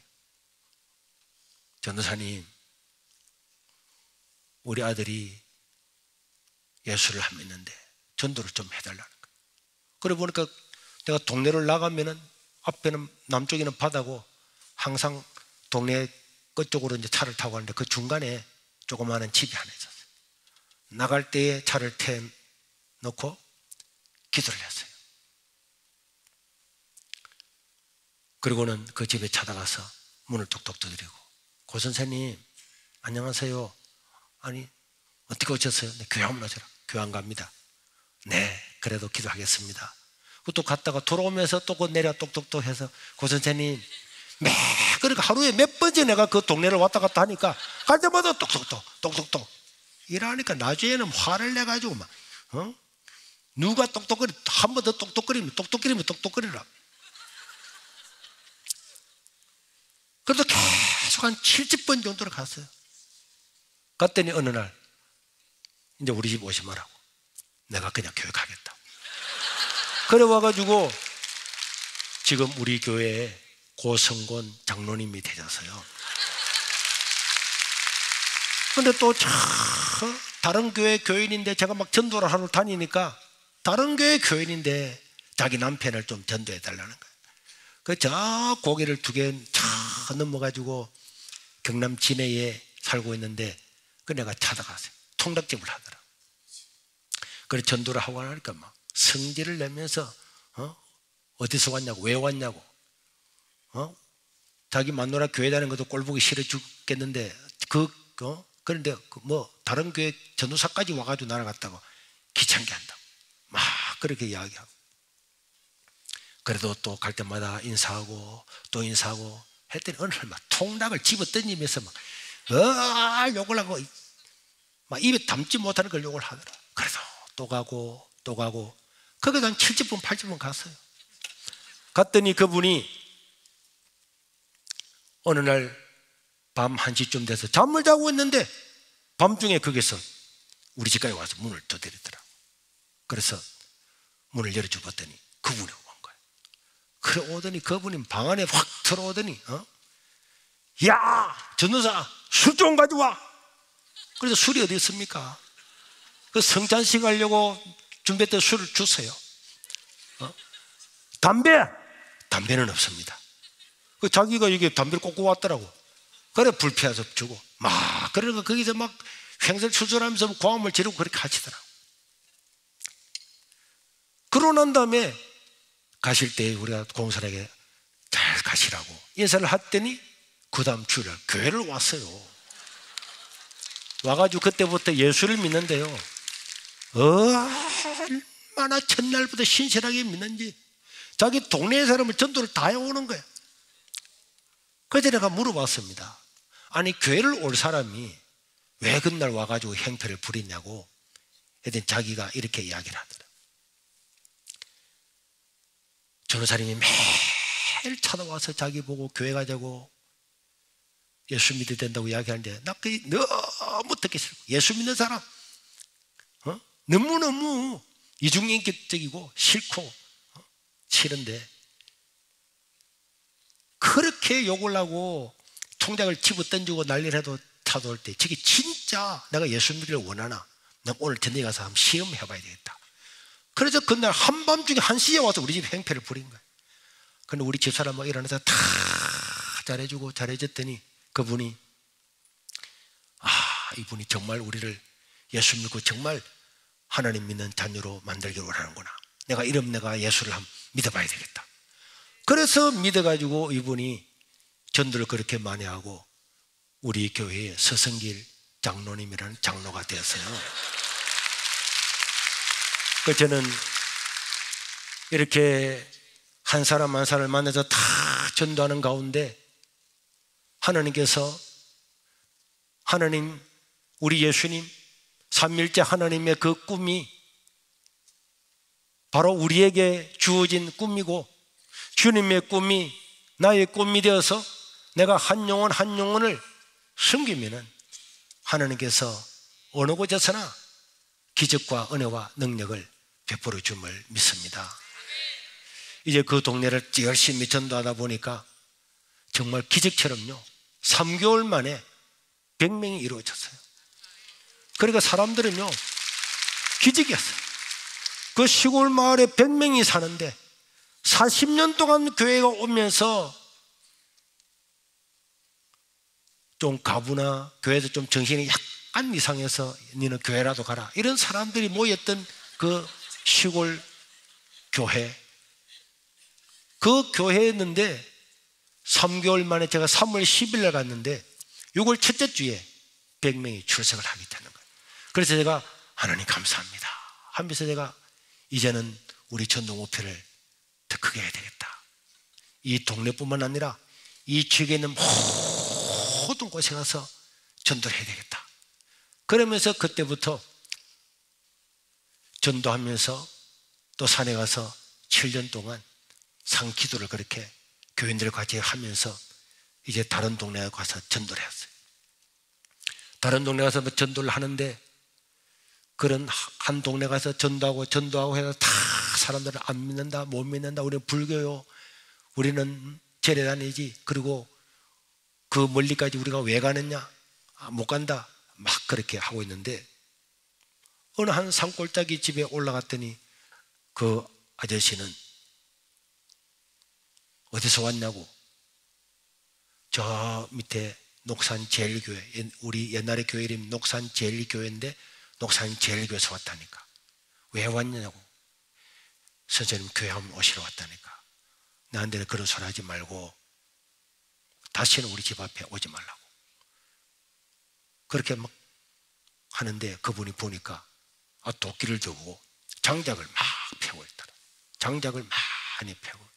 전도사님 우리 아들이 예수를 안 믿는데 전도를 좀 해달라는 거예요. 그래 보니까 내가 동네를 나가면은 앞에는 남쪽에는 바다고 항상 동네 끝쪽으로 이제 차를 타고 가는데 그 중간에 조그마한 집이 하나 있었어요. 나갈 때에 차를 태 놓고 기도를 했어요. 그리고는 그 집에 찾아가서 문을 톡톡 두드리고, 고 선생님 안녕하세요. 아니 어떻게 오셨어요? 네, 교회 한번 오셔라. 교회 안 갑니다. 네, 그래도 기도하겠습니다. 또 갔다가 돌아오면서 또 그 내려 똑똑똑 해서, 고 선생님 매 그러니까 하루에 몇 번째 내가 그 동네를 왔다 갔다 하니까 갈 때마다 똑똑똑 똑똑똑 이러니까 나중에는 화를 내가지고 막 어? 누가 똑똑거리 한 번 더 똑똑거리면 똑똑거리면 똑똑거리라. 그래도 계속 한 칠십 번 정도를 갔어요. 갔더니 어느 날 이제 우리 집 오지 말라고, 내가 그냥 교회 가겠다. 그래 와가지고 지금 우리 교회에 고성곤 장로님이 되셔서요. 근데 또 참 다른 교회 교인인데, 제가 막 전도를 하러 다니니까 다른 교회 교인인데 자기 남편을 좀 전도해 달라는 거예요. 그 저 고개를 두 개 차 넘어가지고 경남 진해에 살고 있는데 그 내가 찾아갔어요. 통닭집을 하더라. 그래 전도를 하고 나니까 막 성질을 내면서 어? 어디서 왔냐고, 왜 왔냐고, 어? 자기 마누라 교회 다니는 것도 꼴보기 싫어 죽겠는데 그 어? 그런데 그 뭐 다른 교회 전도사까지 와가지고 날아갔다고 귀찮게 한다고 막 그렇게 이야기하고, 그래도 또 갈 때마다 인사하고 또 인사하고 했더니 어느 날 막 통닭을 집어 던지면서 막 어, 욕을 하고 막 입에 담지 못하는 걸 욕을 하더라. 그래도 또 가고 또 가고 거기서 한 칠십 분 팔십 분 갔어요. 갔더니 그분이 어느 날 밤 한 시쯤 돼서 잠을 자고 있는데 밤중에 거기서 우리 집까지 와서 문을 두드리더라. 그래서 문을 열어주었더니 그분이 온 거예요. 그래 오더니 그분이 방 안에 확 들어오더니 어? 야 전도사 술 좀 가져와. 그래서 술이 어디 있습니까? 그 성찬식 하려고 준비했던 술을 주세요. 어? 담배 담배는 없습니다. 그 자기가 이게 담배를 꽂고 왔더라고. 그래 불피해서 주고 막 그러니까 거기서 막 횡설수설하면서 고함을 지르고 그렇게 하시더라고. 그러고 난 다음에 가실 때 우리가 공사에게 잘 가시라고 인사를 했더니 그 다음 주일 교회를 왔어요. 와가지고 그때부터 예수를 믿는데요, 얼마나 첫날부터 신실하게 믿는지 자기 동네 사람을 전도를 다 해오는 거예요. 그래서 내가 물어봤습니다. 아니 교회를 올 사람이 왜 그날 와가지고 행패를 부리냐고 했더니 자기가 이렇게 이야기를 하더라. 전도사님이 매일 찾아와서 자기 보고 교회 가자고 예수 믿어야 된다고 이야기하는데 나 그게 너무 듣기 싫고, 예수 믿는 사람 어? 너무너무 이중인격적이고 싫고 어? 싫은데 그렇게 욕을 하고 통장을 집어 던지고 난리를 해도 찾아올 때 저게 진짜 내가 예수 믿기를 원하나? 내가 오늘 전에 가서 한번 시험해 봐야 되겠다. 그래서 그날 한밤중에 한 시에 와서 우리 집 행패를 부린 거예요. 근데 우리 집사람 막 일어나서 다 잘해주고 잘해줬더니 그분이 아 이분이 정말 우리를 예수 믿고 정말 하나님 믿는 자녀로 만들기를 원하는구나. 내가 이름 내가 예수를 한번 믿어봐야 되겠다. 그래서 믿어가지고 이분이 전도를 그렇게 많이 하고 우리 교회에 서성길 장로님이라는 장로가 되었어요. 그래서 저는 이렇게 한 사람 한 사람을 만나서 다 전도하는 가운데 하나님께서 하나님 우리 예수님 삼위일체 하나님의 그 꿈이 바로 우리에게 주어진 꿈이고, 주님의 꿈이 나의 꿈이 되어서 내가 한 영혼 한 영혼을 섬기면은 하나님께서 어느 곳에서나 기적과 은혜와 능력을 베풀어 줌을 믿습니다. 이제 그 동네를 열심히 전도하다 보니까 정말 기적처럼요 삼 개월 만에 백 명이 이루어졌어요. 그러니까 사람들은요 기적이었어요. 그 시골 마을에 백 명이 사는데 사십 년 동안 교회가 오면서 좀 가부나 교회에서 좀 정신이 약간 이상해서 너는 교회라도 가라, 이런 사람들이 모였던 그 시골 교회, 그 교회였는데 삼 개월 만에 제가 삼월 십일 날 갔는데 유월 첫째 주에 백 명이 출석을 하게 되는 거예요. 그래서 제가 하나님 감사합니다 하면서 제가 이제는 우리 전도 목표를 더 크게 해야 되겠다. 이 동네뿐만 아니라 이 지역에 있는 모든 곳에 가서 전도를 해야 되겠다. 그러면서 그때부터 전도하면서 또 산에 가서 칠 년 동안 상기도를 그렇게 교인들과 같이 하면서 이제 다른 동네에 가서 전도를 했어요. 다른 동네 가서 전도를 하는데 그런 한 동네 가서 전도하고 전도하고 해서 다 사람들을 안 믿는다, 못 믿는다, 우리는 불교요, 우리는 절에 다니지, 그리고 그 멀리까지 우리가 왜 가느냐, 아, 못 간다, 막 그렇게 하고 있는데 어느 한 산골짜기 집에 올라갔더니 그 아저씨는 어디서 왔냐고, 저 밑에 녹산 제일교회, 우리 옛날에 교회 이름이 녹산 제일교회인데 녹산 제일교회에서 왔다니까. 왜 왔냐고. 선생님 교회 한번 오시러 왔다니까. 나한테는 그런 소리 하지 말고 다시는 우리 집 앞에 오지 말라고. 그렇게 막 하는데 그분이 보니까 아, 도끼를 들고 장작을 막 펴고 있더라. 장작을 많이 펴고.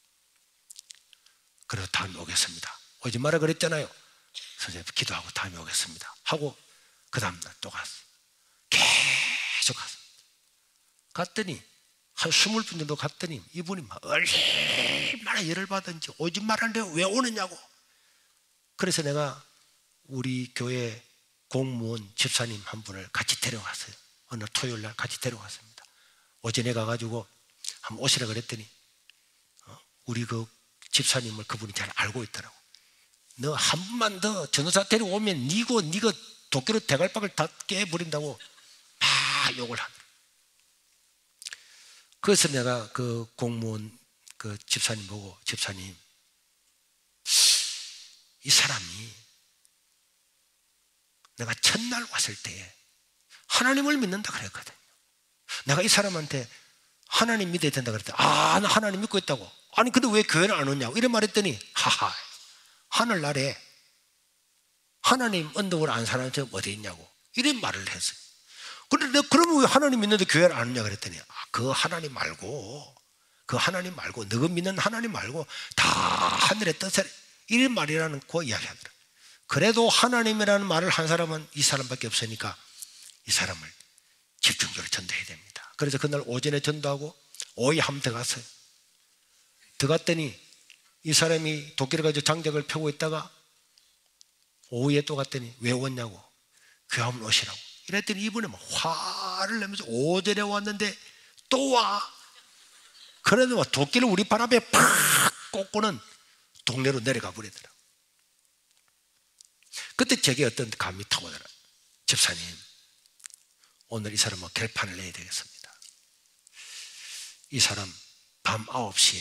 그래서 다음에 오겠습니다. 오지 마라 그랬잖아요. 선생님 기도하고 다음에 오겠습니다 하고 그 다음날 또 갔어. 계속 갔어. 갔더니 한 스물 분 정도 갔더니 이분이 막 얼마나 열을 받은지 오지 말라는데 왜 오느냐고. 그래서 내가 우리 교회 공무원 집사님 한 분을 같이 데려갔어요. 어느 토요일 날 같이 데려갔습니다. 오전에 가가지고 한번 오시라 그랬더니 어? 우리 그 집사님을 그분이 잘 알고 있더라고. 너 한 번만 더 전도사 데려오면 니고 니가 도끼로 대갈박을 다 깨버린다고 막 욕을 하더라고. 그래서 내가 그 공무원 그 집사님 보고, 집사님 이 사람이 내가 첫날 왔을 때에 하나님을 믿는다 그랬거든요. 내가 이 사람한테 하나님 믿어야 된다 그랬더니 아, 나 하나님 믿고 있다고. 아니 근데 왜 교회를 안 오냐고 이래 말했더니 하하, 하늘나라에 하나님 언덕을 안 사는 점 어디 있냐고 이런 말을 했어요. 그런데 내가 그러면 왜 하나님 믿는데 교회를 안 오냐 그랬더니 아, 그 하나님 말고 그 하나님 말고 너가 믿는 하나님 말고 다 하늘의 뜻을 이런 말이라는 그 이야기 하더라. 그래도 하나님이라는 말을 한 사람은 이 사람밖에 없으니까 이 사람을 집중적으로 전도해야 됩니다. 그래서 그날 오전에 전도하고 오후에 한 번 더 갔어요. 더 갔더니 이 사람이 도끼를 가지고 장작을 펴고 있다가 오후에 또 갔더니 왜 왔냐고, 교회 한번 오시라고 이랬더니 이분이 막 화를 내면서 오전에 왔는데 또 와. 그래도 막 도끼를 우리 발 앞에 팍 꽂고는 동네로 내려가 버리더라. 그때 제게 어떤 감이 타오더라. 집사님, 오늘 이 사람은 결판을 내야 되겠습니다. 이 사람 밤 아홉 시에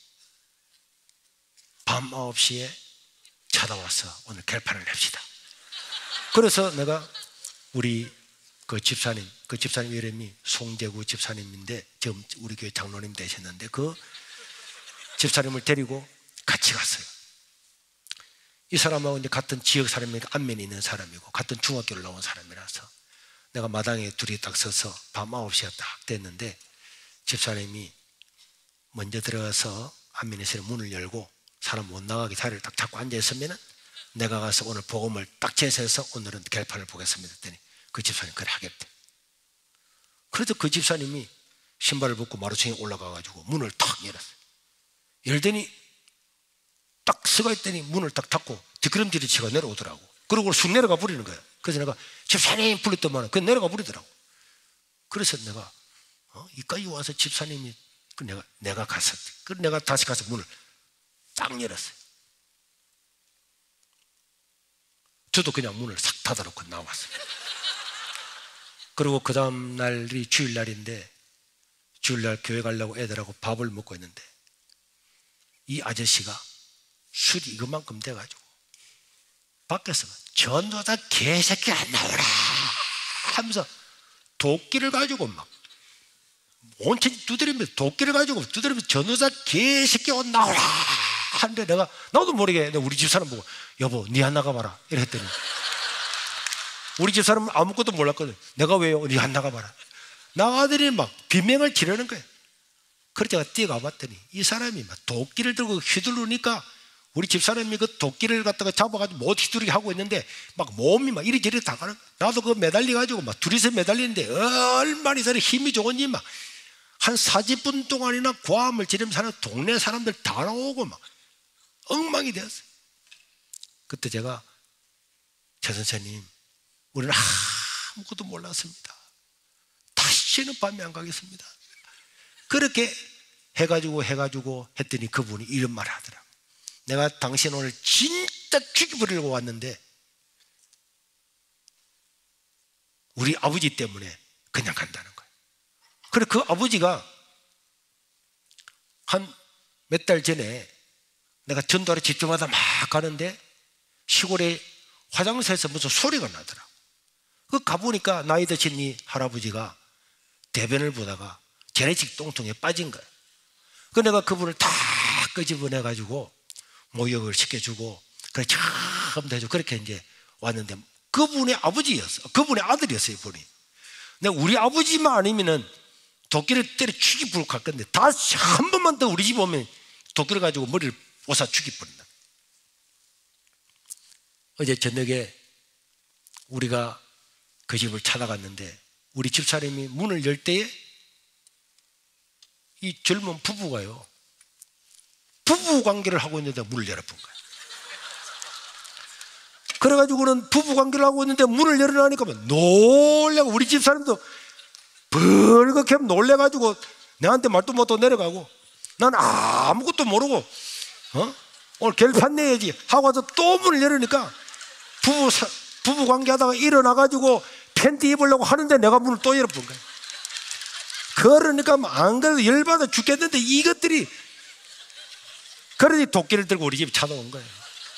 밤 아홉 시에 찾아와서 오늘 결판을 냅시다. 그래서 내가 우리 그 집사님, 그 집사님 이름이 송재구 집사님인데 지금 우리 교회 장로님 되셨는데 그 집사님을 데리고 같이 갔어요. 이 사람하고 이제 같은 지역 사람이니까 안면이 있는 사람이고 같은 중학교를 나온 사람이라서 내가 마당에 둘이 딱 서서 밤 아홉 시가 딱 됐는데 집사님이 먼저 들어가서 안면에서 문을 열고 사람 못 나가게 자리를 딱 잡고 앉아있으면 내가 가서 오늘 복음을 딱 제시해서 오늘은 결판을 보겠습니다 했더니 그 집사님 그래 하겠대. 그래서 그 집사님이 신발을 벗고 마루층에 올라가가지고 문을 탁 열었어요. 열더니 딱 서가 있더니 문을 딱 닫고 뒷걸음질이 치고 내려오더라고. 그러고 쑥 내려가 버리는 거예요. 그래서 내가 집사님 불렀더만 그 내려가 버리더라고. 그래서 내가 어, 이까지 와서 집사님이 그 내가 내가 갔어. 그 내가 다시 가서 문을 딱 열었어요. 저도 그냥 문을 싹 닫아놓고 나왔어요. 그리고 그 다음 날이 주일날인데 주일날 교회 가려고 애들하고 밥을 먹고 있는데 이 아저씨가 술이 이것만큼 돼가지고 밖에서 전도사 개새끼 안 나오라 하면서 도끼를 가지고 막 온천히 두드리면서 도끼를 가지고 두드리면서 전도사 개새끼 옷 나오라 하는데 내가 나도 모르게 우리 집사람 보고 여보 니 안 나가봐라 이래 했더니 우리 집사람은 아무것도 몰랐거든. 내가 왜요? 니 안 나가봐라. 나가더니 막 비명을 지르는 거예요. 그래서 제가 뛰어가 봤더니 이 사람이 막 도끼를 들고 휘두르니까 우리 집사람이 그 도끼를 갖다가 잡아가지고 못 휘두르게 하고 있는데 막 몸이 막 이리저리 다 가는 거예요. 나도 그 매달려가지고 막 둘이서 매달리는데 얼마나 이 사람이 힘이 좋은지 막 한 사십 분 동안이나 고함을 지르면서 사는 동네 사람들 다 나오고 막 엉망이 되었어요. 그때 제가 최 선생님 우리는 아무것도 몰랐습니다. 다시는 밤에 안 가겠습니다. 그렇게 해가지고 해가지고 했더니 그분이 이런 말을 하더라고요. 내가 당신 오늘 진짜 죽여버리려고 왔는데 우리 아버지 때문에 그냥 간다는 거예요. 그래 그 아버지가 한 몇 달 전에 내가 전도하러 집집마다 막 가는데 시골에 화장실에서 무슨 소리가 나더라고. 그 가보니까 나이 드신 이 할아버지가 대변을 보다가 재래식 똥통에 빠진 거예요. 그 내가 그분을 다 끄집어내가지고 모욕을 시켜주고 그래 참 해주고 그렇게 이제 왔는데 그분의 아버지였어. 그분의 아들이었어요. 분이. 내가 우리 아버지만 아니면은 도끼를 때려 죽이 부르고 갈 건데 다시 한 번만 더 우리 집 오면 도끼를 가지고 머리를 오사 죽이 버린다. 어제 저녁에 우리가 그 집을 찾아갔는데 우리 집사람이 문을 열 때에 이 젊은 부부가요 부부 관계를 하고 있는데 문을 열어본 거예요. 그래가지고는 부부 관계를 하고 있는데 문을 열어놓으니까 놀래고 우리 집사람도 벌겋게 놀래가지고 내한테 말도 못하고 내려가고 난 아무것도 모르고 어? 오늘 결판 내야지 하고 와서 또 문을 열으니까 부부, 사, 부부 관계하다가 일어나가지고 팬티 입으려고 하는데 내가 문을 또 열어본 거예요. 그러니까 안 그래도 열받아 죽겠는데 이것들이 그러니 도끼를 들고 우리 집에 찾아온 거예요.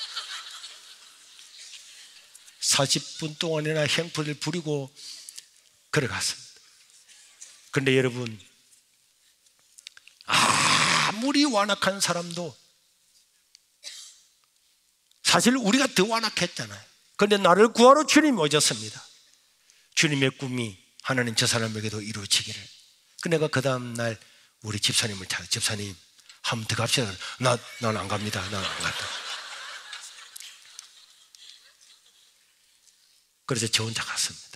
사십 분 동안이나 행포를 부리고 걸어갔습니다. 그런데 여러분 아무리 완악한 사람도 사실 우리가 더 완악했잖아요. 그런데 나를 구하러 주님이 오셨습니다. 주님의 꿈이 하나님 저 사람에게도 이루어지기를. 그 내가 그 다음날 우리 집사님을 찾아 집사님 한 번 더 갑시다. 나, 난 안 갑니다. 난 안 간다. 그래서 저 혼자 갔습니다.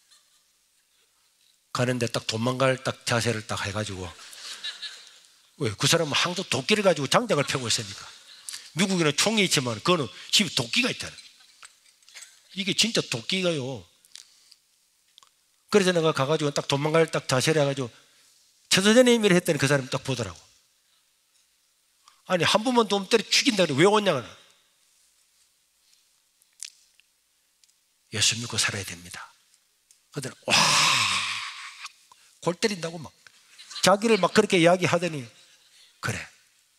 가는데 딱 도망갈 딱 자세를 딱 해가지고 왜? 그 사람은 항상 도끼를 가지고 장작을 펴고 있으니까. 미국에는 총이 있지만 그거는 집에 도끼가 있잖아. 이게 진짜 도끼가요. 그래서 내가 가가지고 딱 도망갈 딱 자세를 해가지고 최 선생님 이래 했더니 그 사람이 딱 보더라고. 아니 한 번만 더 때려 죽인다 그래. 왜 오냐? 예수 믿고 살아야 됩니다. 그러더니 와 골 때린다고 막 자기를 막 그렇게 이야기하더니 그래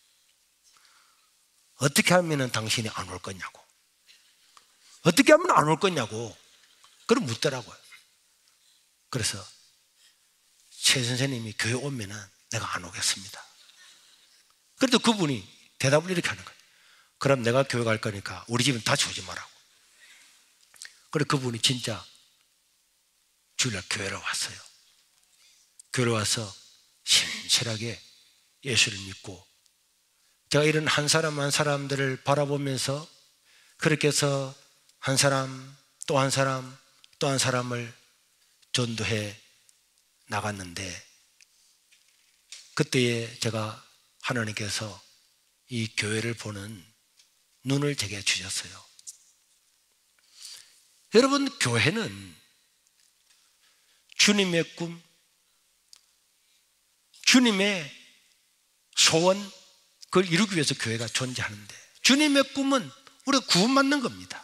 어떻게 하면 당신이 안 올 거냐고 어떻게 하면 안 올 거냐고 그럼 묻더라고요. 그래서 최 선생님이 교회 오면은 내가 안 오겠습니다. 그래도 그분이 대답을 이렇게 하는 거예요. 그럼 내가 교회 갈 거니까 우리 집은 다시 오지 말라고. 그래 그분이 진짜 주일날 교회로 왔어요. 교회로 와서 신실하게 예수를 믿고 제가 이런 한 사람 한 사람들을 바라보면서 그렇게 해서 한 사람 또 한 사람 또 한 사람을 전도해 나갔는데 그때에 제가 하나님께서 이 교회를 보는 눈을 제게 주셨어요. 여러분 교회는 주님의 꿈 주님의 소원 그걸 이루기 위해서 교회가 존재하는데 주님의 꿈은 우리가 구원받는 겁니다.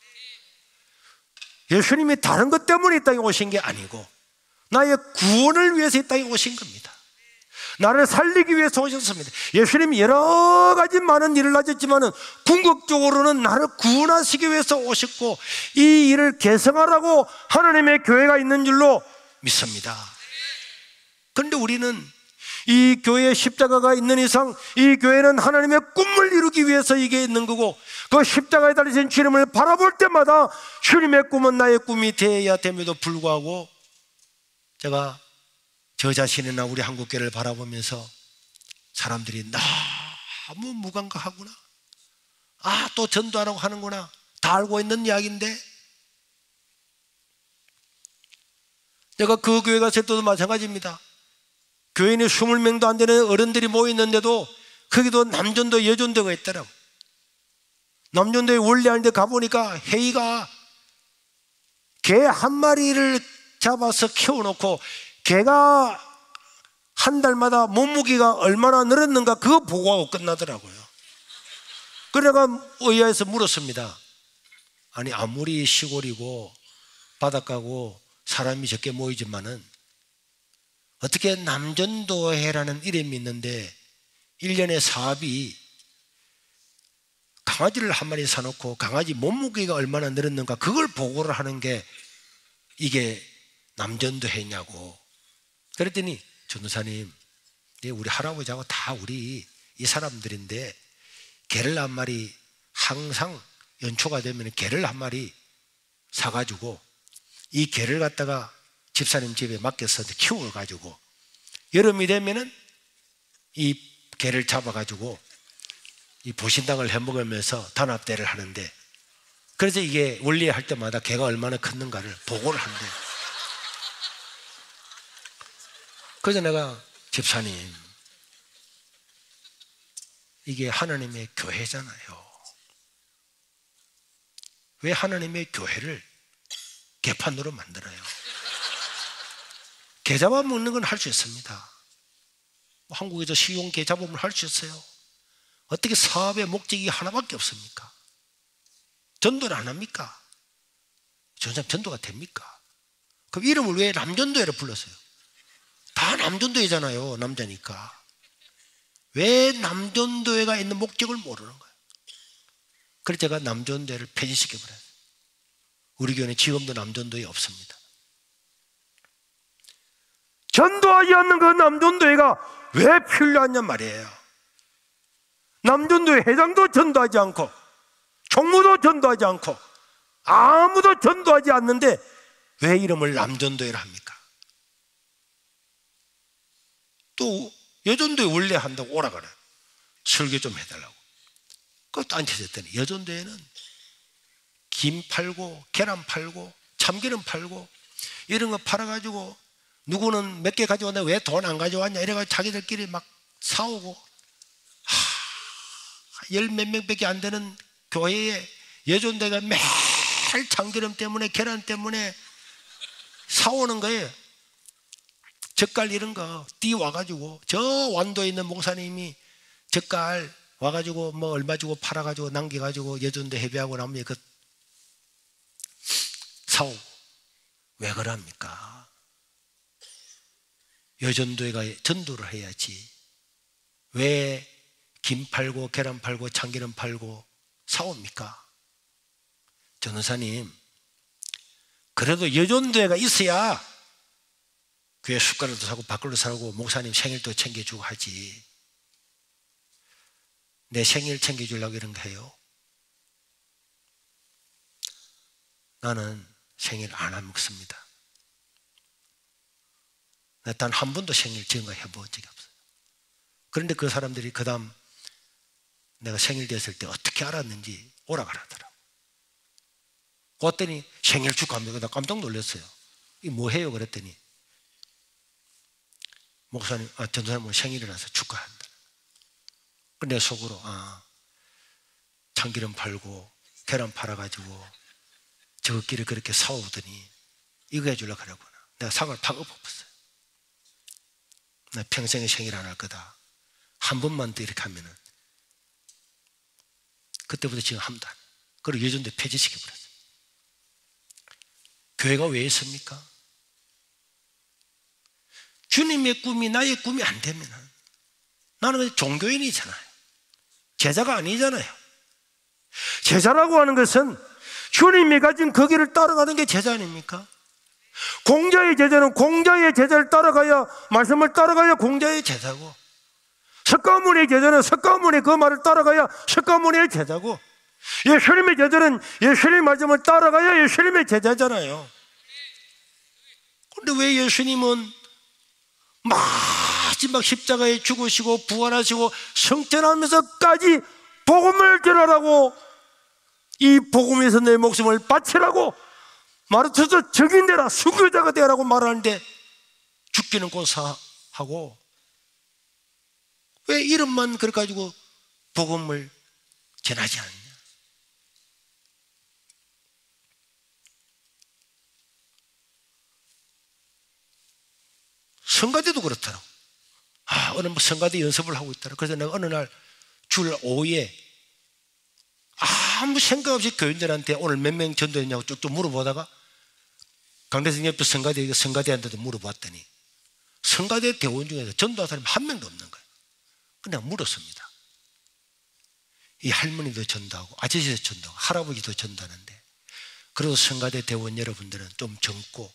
예수님이 다른 것 때문에 이 땅에 오신 게 아니고 나의 구원을 위해서 이 땅에 오신 겁니다. 나를 살리기 위해서 오셨습니다. 예수님이 여러 가지 많은 일을 하셨지만 궁극적으로는 나를 구원하시기 위해서 오셨고, 이 일을 개성하라고 하나님의 교회가 있는 줄로 믿습니다. 그런데 우리는 이 교회에 십자가가 있는 이상 이 교회는 하나님의 꿈을 이루기 위해서 이게 있는 거고, 그 십자가에 달리신 주님을 바라볼 때마다 주님의 꿈은 나의 꿈이 되어야 됨에도 불구하고, 제가 저 자신이나 우리 한국교회를 바라보면서 사람들이 너무 무감각하구나, 아, 또 전도하라고 하는구나, 다 알고 있는 이야기인데, 내가 그 교회 갔을 때도 마찬가지입니다. 교인이 이십 명도 안 되는 어른들이 모였는데도 거기도 남전도 여전도가 있더라고. 남전도에 원래하는 데 가보니까 회의가 개 한 마리를 잡아서 키워놓고 개가 한 달마다 몸무게가 얼마나 늘었는가 그거 보고하고 끝나더라고요. 그래가 의아해서 물었습니다. 아니, 아무리 시골이고 바닷가고 사람이 적게 모이지만은 어떻게 남전도회라는 이름이 있는데 일 년에 사업이 강아지를 한 마리 사놓고 강아지 몸무게가 얼마나 늘었는가 그걸 보고를 하는 게 이게 남전도회냐고. 그랬더니 전도사님, 우리 할아버지하고 다 우리 이 사람들인데 개를 한 마리 항상 연초가 되면 개를 한 마리 사가지고 이 개를 갖다가 집사님 집에 맡겨서 키워가지고 여름이 되면은 이 개를 잡아가지고 이 보신당을 해먹으면서 단합대를 하는데, 그래서 이게 원리 할 때마다 개가 얼마나 컸는가를 보고를 한대. 그래서 내가 집사님, 이게 하나님의 교회잖아요. 왜 하나님의 교회를 개판으로 만들어요? 개 잡아먹는 건 할 수 있습니다. 한국에서 식용 개 잡으면 할 수 있어요. 어떻게 사업의 목적이 하나밖에 없습니까? 전도를 안 합니까? 전참 전도가 됩니까? 그럼 이름을 왜 남전도회를 불렀어요? 다 남전도회잖아요. 남자니까. 왜 남전도회가 있는 목적을 모르는 거예요? 그래서 제가 남전도회를 폐지시켜버려요. 우리 교회는 지금도 남전도회 없습니다. 전도하지 않는 그 남전도회가 왜 필요하냔 말이에요. 남전도회 회장도 전도하지 않고 총무도 전도하지 않고 아무도 전도하지 않는데 왜 이름을 남전도회를 합니까? 또 여전도회 원래 한다고 오라 그래요. 설교 좀 해달라고. 그것도 안 찾았더니 여전도회는 김 팔고 계란 팔고 참기름 팔고 이런 거 팔아가지고 누구는 몇 개 가져왔냐, 왜 돈 안 가져왔냐 이래가지고 자기들끼리 막 싸우고, 열 몇 명밖에 안 되는 교회에 여전대가 매일 참기름 때문에 계란 때문에 싸우는 거예요. 젓갈 이런 거 띠 와가지고, 저 완도에 있는 목사님이 젓갈 와가지고 뭐 얼마 주고 팔아가지고 남겨가지고 여전대 해배하고 나면 그 싸우고. 왜 그럽니까? 여전도회가 전도를 해야지 왜 김 팔고 계란 팔고 참기름 팔고 싸웁니까? 전도사님, 그래도 여전도회가 있어야 교회 숟가락도 사고 밥그릇도 사고 목사님 생일도 챙겨주고 하지. 내 생일 챙겨주려고 이런 거 해요? 나는 생일 안 먹습니다. 단 한 번도 생일 증거해 본 적이 없어요. 그런데 그 사람들이 그 다음 내가 생일 됐을 때 어떻게 알았는지 오라 가라더라고. 그랬더니 생일 축하합니다. 나 깜짝 놀랐어요. 이 뭐 해요? 그랬더니 목사님, 아, 전도사님 생일이라서 축하한다. 근데 속으로, 아, 참기름 팔고 계란 팔아가지고 저끼리 그렇게 싸우더니 이거 해주려고 하려구나. 내가 상을 팍 엎었어요. 나 평생에 생일 안 할 거다. 한 번만 더 이렇게 하면은. 그때부터 지금 합니다. 그리고 예전대 폐지시켜버렸어요. 교회가 왜 있습니까? 주님의 꿈이 나의 꿈이 안 되면 나는 종교인이잖아요. 제자가 아니잖아요. 제자라고 하는 것은 주님이 가진 그 길을 따라가는 게 제자 아닙니까? 공자의 제자는 공자의 제자를 따라가야, 말씀을 따라가야 공자의 제자고, 석가모니의 제자는 석가모니의 그 말을 따라가야 석가모니의 제자고, 예수님의 제자는 예수님의 말씀을 따라가야 예수님의 제자잖아요. 그런데 왜 예수님은 마지막 십자가에 죽으시고 부활하시고 성천하면서까지 복음을 전하라고, 이 복음에서 내 목숨을 바치라고 말해서 적인되라, 순교자가 되라고 말하는데 죽기는 고사하고, 왜 이름만 그래 가지고 복음을 전하지 않느냐? 성가대도 그렇더라고. 아, 오늘 뭐 성가대 연습을 하고 있더라. 그래서 내가 어느 날 줄 오후에 아무 생각 없이 교인들한테 오늘 몇 명 전도했냐고 쭉쭉 물어보다가 강대성 옆에 성가대, 성가대한테도 물어봤더니 성가대 대원 중에서 전도한 사람이 한 명도 없는 거예요. 그냥 물었습니다. 이 할머니도 전도하고 아저씨도 전도하고 할아버지도 전도하는데, 그래도 성가대 대원 여러분들은 좀 젊고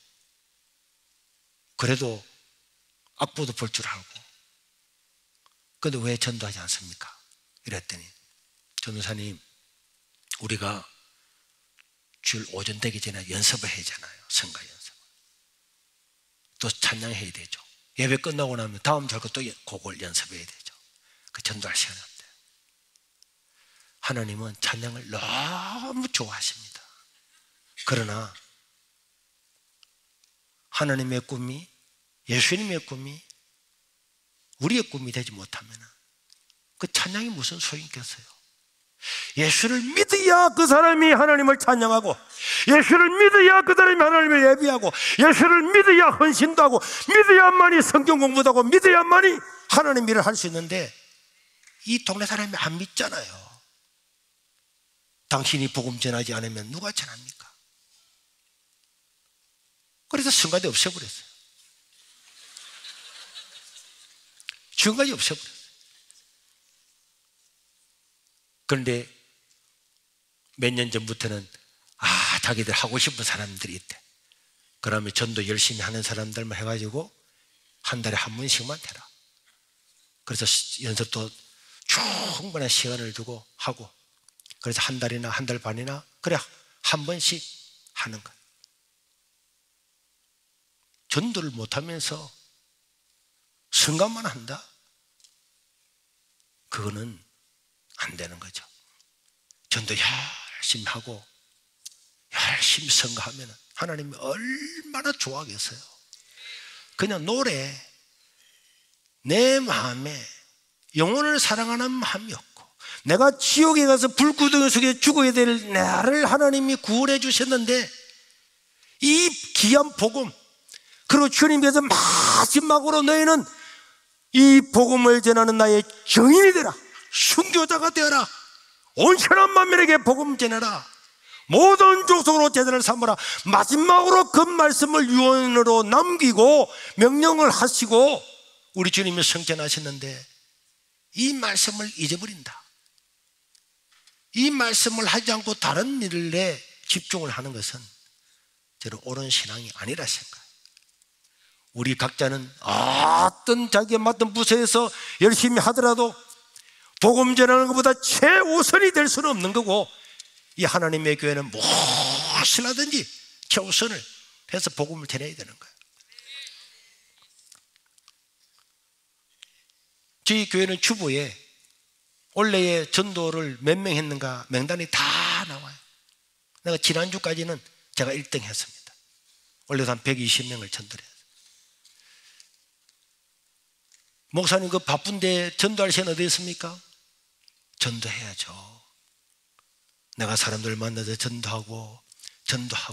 그래도 악보도 볼 줄 알고, 근데 왜 전도하지 않습니까? 이랬더니 전도사님, 우리가 주일 오전 되기 전에 연습을 해야 하잖아요. 성가 연습. 또 찬양해야 되죠. 예배 끝나고 나면 다음 절 거 또 그걸 연습해야 되죠. 그 전도할 시간이 없대요. 하나님은 찬양을 너무 좋아하십니다. 그러나 하나님의 꿈이, 예수님의 꿈이 우리의 꿈이 되지 못하면 그 찬양이 무슨 소용이 있겠어요? 예수를 믿어야 그 사람이 하나님을 찬양하고, 예수를 믿어야 그 사람이 하나님을 예비하고, 예수를 믿어야 헌신도 하고, 믿어야만이 성경 공부도 하고, 믿어야만이 하나님 일을 할 수 있는데, 이 동네 사람이 안 믿잖아요. 당신이 복음 전하지 않으면 누가 전합니까? 그래서 성가대 없애버렸어요. 지금까지 없애버렸어요. 그런데 몇 년 전부터는 아, 자기들 하고 싶은 사람들이 있대. 그러면 전도 열심히 하는 사람들만 해가지고 한 달에 한 번씩만 해라. 그래서 연습도 충분한 시간을 두고 하고, 그래서 한 달이나 한 달 반이나 그래 한 번씩 하는 거예요. 전도를 못하면서 성가만 한다? 그거는 안 되는 거죠. 전도 열심히 하고 열심히 성가하면 하나님이 얼마나 좋아하겠어요. 그냥 노래, 내 마음에 영혼을 사랑하는 마음이 없고, 내가 지옥에 가서 불구덩이 속에 죽어야 될 나를 하나님이 구원해 주셨는데, 이 귀한 복음, 그리고 주님께서 마지막으로 너희는 이 복음을 전하는 나의 증인이 되라, 순교자가 되어라, 온천한 만민에게 복음 전해라, 모든 족속으로 제자를 삼으라, 마지막으로 그 말씀을 유언으로 남기고 명령을 하시고 우리 주님이 성전하셨는데, 이 말씀을 잊어버린다. 이 말씀을 하지 않고 다른 일에 집중을 하는 것은 저는 옳은 신앙이 아니라 생각해요. 우리 각자는 어떤 자기가 맡은 부서에서 열심히 하더라도 복음 전하는 것보다 최우선이 될 수는 없는 거고, 이 하나님의 교회는 무엇을 하든지 최우선을 해서 복음을 전해야 되는 거예요. 저희 교회는 주보에 올해의 전도를 몇 명 했는가 명단이 다 나와요. 내가 지난주까지는 제가 일 등 했습니다. 올해도 한 백이십 명을 전도를 했어요. 목사님 그 바쁜데 전도할 시간 어디 있습니까? 전도해야죠. 내가 사람들 만나서 전도하고 전도하고,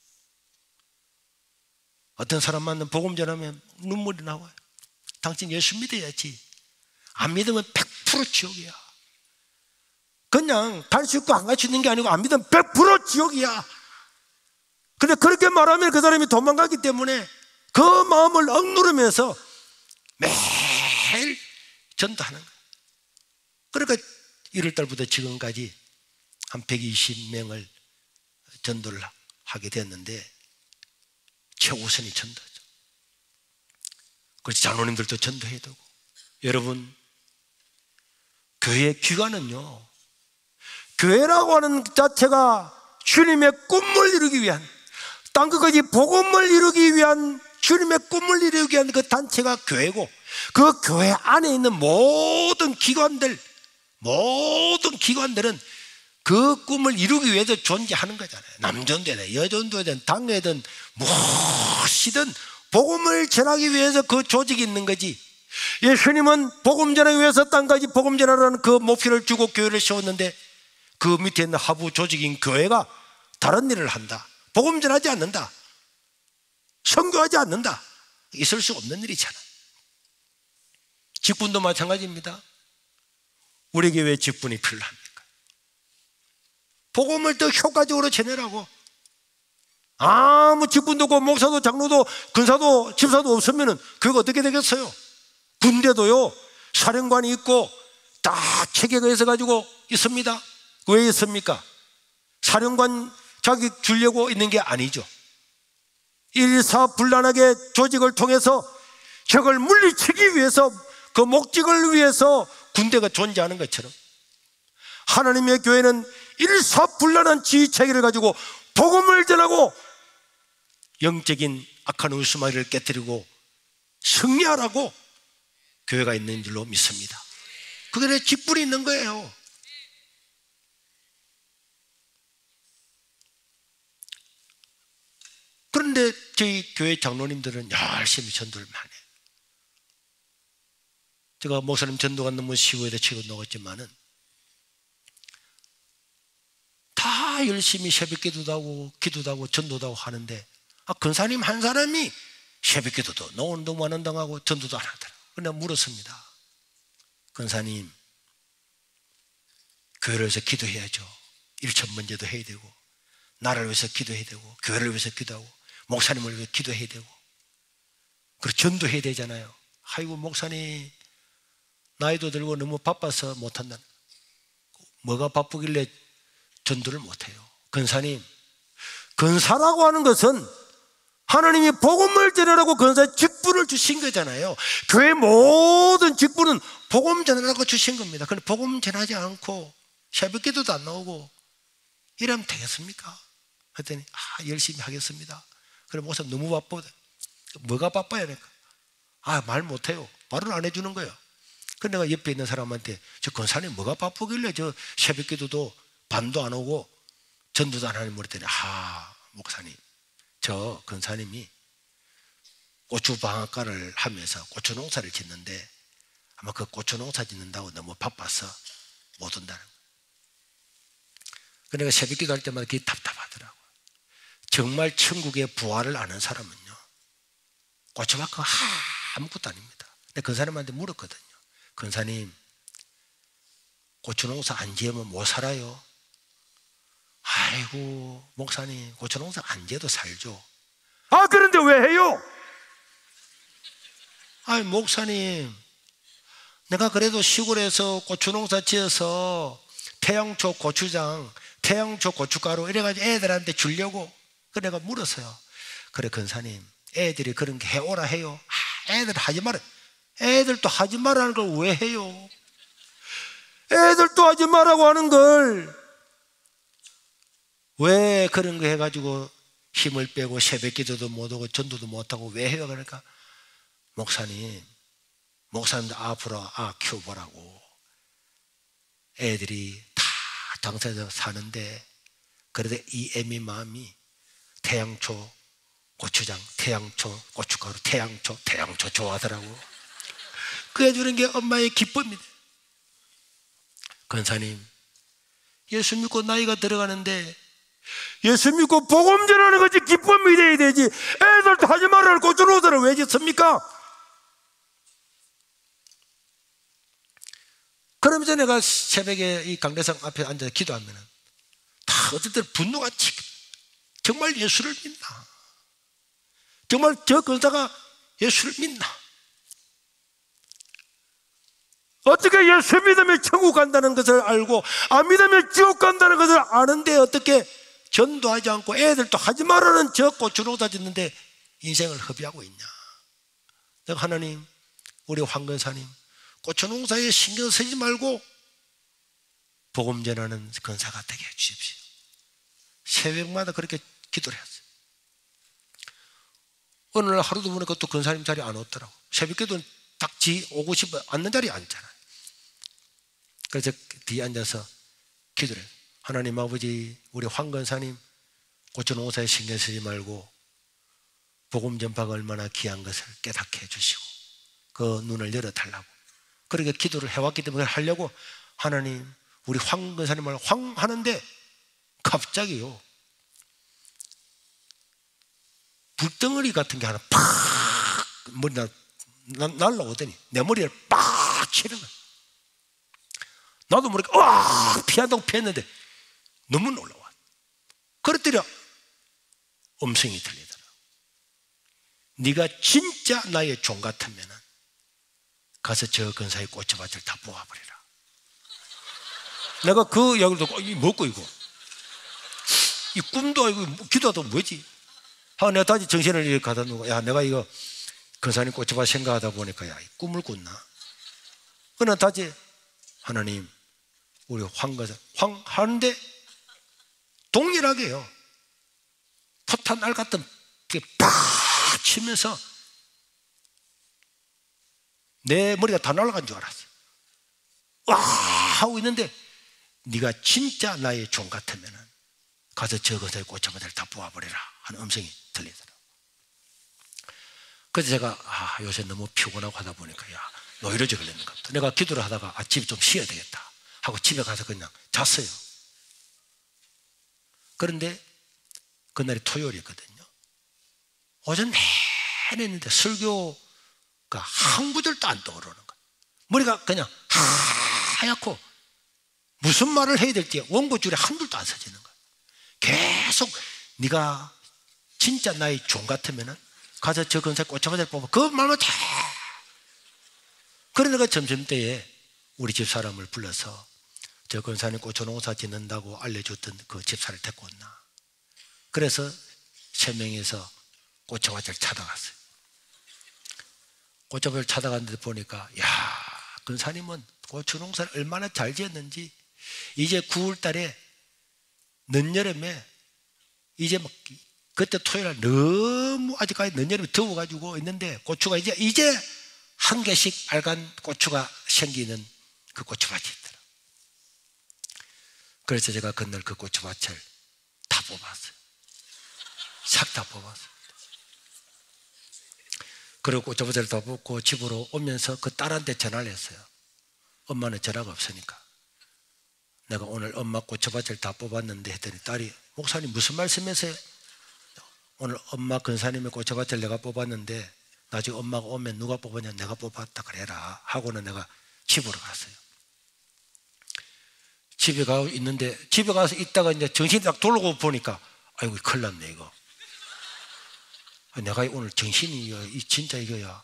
어떤 사람 만나면 복음 전하면 눈물이 나와요. 당신 예수 믿어야지. 안 믿으면 백 퍼센트 지옥이야. 그냥 갈 수 있고 안 갈 수 있는 게 아니고 안 믿으면 백 퍼센트 지옥이야. 근데 그렇게 말하면 그 사람이 도망가기 때문에 그 마음을 억누르면서 매일 전도하는 거예요. 그러니까 일월 달부터 지금까지 한 백이십 명을 전도를 하게 됐는데 최우선이 전도죠. 그래서 장로님들도 전도해야 되고, 여러분, 교회 귀관은요, 교회라고 하는 자체가 주님의 꿈을 이루기 위한, 땅끝까지 복음을 이루기 위한, 주님의 꿈을 이루기 위한 그 단체가 교회고, 그 교회 안에 있는 모든 기관들, 모든 기관들은 그 꿈을 이루기 위해서 존재하는 거잖아요. 남전도든 여전도든 당회든 무엇이든 복음을 전하기 위해서 그 조직이 있는 거지. 예수님은 복음 전하기 위해서 땅까지 복음 전하라는 그 목표를 주고 교회를 세웠는데, 그 밑에 있는 하부 조직인 교회가 다른 일을 한다, 복음 전하지 않는다, 선교하지 않는다, 있을 수 없는 일이잖아. 직분도 마찬가지입니다. 우리에게 왜 직분이 필요합니까? 복음을 더 효과적으로 전하라고. 아무 직분도 없고 목사도 장로도 근사도 집사도 없으면 그게 어떻게 되겠어요? 군대도요, 사령관이 있고 딱 체계가 있어가지고 있습니다. 왜 있습니까? 사령관 자격 주려고 있는 게 아니죠. 일사불란하게 조직을 통해서 적을 물리치기 위해서, 그 목적을 위해서 군대가 존재하는 것처럼 하나님의 교회는 일사불란한 지휘체계를 가지고 복음을 전하고 영적인 악한 우스마리를 깨뜨리고 승리하라고 교회가 있는 줄로 믿습니다. 그게 내 직분이 있는 거예요. 그런데 저희 교회 장로님들은 열심히 전도를 많이 해요. 제가 목사님 전도가 너무 쉬워야 치고 놓았지만은 다 열심히 새벽 기도도 하고 기도도 하고 전도도 하고 하는데, 아, 근사님 한 사람이 새벽 기도도 노운동만 운동하고 전도도 안 하더라. 그냥 물었습니다. 근사님, 교회를 위해서 기도해야죠. 일천 번제도 해야 되고, 나를 위해서 기도해야 되고, 교회를 위해서 기도하고, 목사님을 위해서 기도해야 되고, 그리고 전도해야 되잖아요. 아이고, 목사님 나이도 들고 너무 바빠서 못한다. 뭐가 바쁘길래 전도를 못해요? 근사님, 근사라고 하는 것은 하나님이 복음을 전하라고 근사의 직분을 주신 거잖아요. 교회 모든 직분은 복음 전하라고 주신 겁니다. 그런데 복음 전하지 않고 새벽 기도도 안 나오고 이러면 되겠습니까? 그랬더니 아, 열심히 하겠습니다. 그래, 목사님 너무 바빠. 뭐가 바빠야 될까? 아, 말 못해요. 말을 안 해주는 거예요. 그런데 내가 옆에 있는 사람한테 저 근사님 뭐가 바쁘길래 저 새벽 기도도 반도 안 오고 전도도 안 하는 물었더니, 아, 목사님, 저 근사님이 고추 방앗간을 하면서 고추 농사를 짓는데 아마 그 고추 농사 짓는다고 너무 바빠서 못 온다는 거예요. 그러니까 새벽 기도할 때마다 그게 답답하더라고요. 정말 천국의 부활을 아는 사람은요, 고추밭과 아무것도 아닙니다. 근데 근사님한테 물었거든요. 근사님, 고추 농사 안 지으면 못 살아요? 아이고, 목사님, 고추 농사 안 지어도 살죠. 아, 그런데 왜 해요? 아이, 목사님, 내가 그래도 시골에서 고추 농사 지어서 태양초 고추장, 태양초 고춧가루 이래가지고 애들한테 주려고. 그래 내가 물었어요. 그래, 근사님, 애들이 그런 게 해오라 해요. 아, 애들 하지 마라. 애들도 하지 말라는 걸 왜 해요? 애들도 하지 말라고 하는 걸 왜 그런 거 해가지고 힘을 빼고 새벽 기도도 못하고 전도도 못하고 왜 해요? 그러니까, 목사님, 목사님도 앞으로 아 키워보라고. 애들이 다 당사에서 사는데 그래도 이 애미 마음이 태양초 고추장, 태양초 고춧가루, 태양초 태양초 좋아하더라고. 그 해주는 게 엄마의 기쁨이다. 근사님, 예수 믿고 나이가 들어가는데 예수 믿고 복음 전하는 것이 기쁨이 돼야 되지, 애들도 하지 말라는 고추 농사를 왜 짓습니까? 그러면서 내가 새벽에 이 강대상 앞에 앉아서 기도하면 다 어쨌든 분노가 치, 정말 예수를 믿나? 정말 저 근사가 예수를 믿나? 어떻게 예수 믿으면 천국 간다는 것을 알고 안 믿으면 지옥 간다는 것을 아는데 어떻게 전도하지 않고 애들도 하지 말라는 저 고추농사 짓는데 인생을 허비하고 있냐. 내가 하나님, 우리 황근사님 고추농사에 신경 쓰지 말고 복음 전하는 근사가 되게 해주십시오. 새벽마다 그렇게 기도를 했어요. 어느 날 하루도 보니까 또 근사님 자리 안 오더라고. 새벽 기도는 딱 지 오고 싶어 앉는 자리에 앉잖아요. 그래서 뒤에 앉아서 기도를 해요. 하나님 아버지, 우리 황근사님 고추농사에 신경 쓰지 말고 복음 전파가 얼마나 귀한 것을 깨닫게 해주시고 그 눈을 열어달라고 그렇게 기도를 해왔기 때문에 하려고 하나님, 우리 황근사님을 황 하는데 갑자기요 불덩어리 같은 게 하나 팍 머리 날, 날라오더니 내 머리를 팍 치는 거야. 나도 모르게 와 피한다고 피했는데 너무 놀라워. 그랬더니 음성이 들리더라. 네가 진짜 나의 종 같으면 가서 저 근사의 꽃밭을 다 뽑아버리라. 내가 그 이야기를 듣고 이 뭐고 이거 이 꿈도 아니고 기도도 뭐지 하고 내가 다시 정신을 이렇게 가다 놓고 야 내가 이거 근사님 꽃밭 생각하다 보니까 야 이 꿈을 꿨나. 그러나 다시 하나님 우리 황가사 황 하는데 동일하게요 포탄 알 같은 게 팍 치면서 내 머리가 다 날아간 줄 알았어. 와 하고 있는데 네가 진짜 나의 종 같으면 가서 저 것의 꽃차마다를 다 뽑아버리라 하는 음성이 들리더라고요. 그래서 제가 아, 요새 너무 피곤하고 하다 보니까 야 노이로제 걸렸는 것 같다. 내가 기도를 하다가 아, 집에 좀 쉬어야 되겠다 하고 집에 가서 그냥 잤어요. 그런데 그날이 토요일이었거든요. 오전 내내 했는데 설교가 한 구절도 안 떠오르는 거예요. 머리가 그냥 하얗고 무슨 말을 해야 될지 원고줄에 한 줄도 안 써지는 거예요. 계속 네가 진짜 나의 종 같으면 가서 저 근사에 꽃차마자를 뽑아 그 말만 다. 그러다가 점심때에 우리 집사람을 불러서 저 근사님 고추농사 짓는다고 알려줬던 그 집사를 데리고 온나. 그래서 세 명이서 꽃차밭을 찾아갔어요. 꽃차밭을 찾아갔는데 보니까 야 근사님은 고추농사를 얼마나 잘 지었는지 이제 구월 달에 늦여름에 이제 막 그때 토요일날 너무 아직까지 늦여름에 더워가지고 있는데 고추가 이제 이제 한 개씩 빨간 고추가 생기는 그 고추밭이 있더라. 그래서 제가 그날 그 고추밭을 다 뽑았어요. 싹 다 뽑았어요. 그리고 고추밭을 다 뽑고 집으로 오면서 그 딸한테 전화를 했어요. 엄마는 전화가 없으니까. 내가 오늘 엄마 고추밭을 다 뽑았는데 했더니 딸이 목사님 무슨 말씀이세요? 오늘 엄마 근사님의 고추밭을 내가 뽑았는데 나중에 엄마가 오면 누가 뽑았냐 내가 뽑았다 그래라 하고는 내가 집으로 갔어요. 집에 가서 있는데 집에 가서 있다가 이제 정신이 딱 돌아오고 보니까 아이고 큰일 났네 이거. 내가 오늘 정신이 진짜 이거야.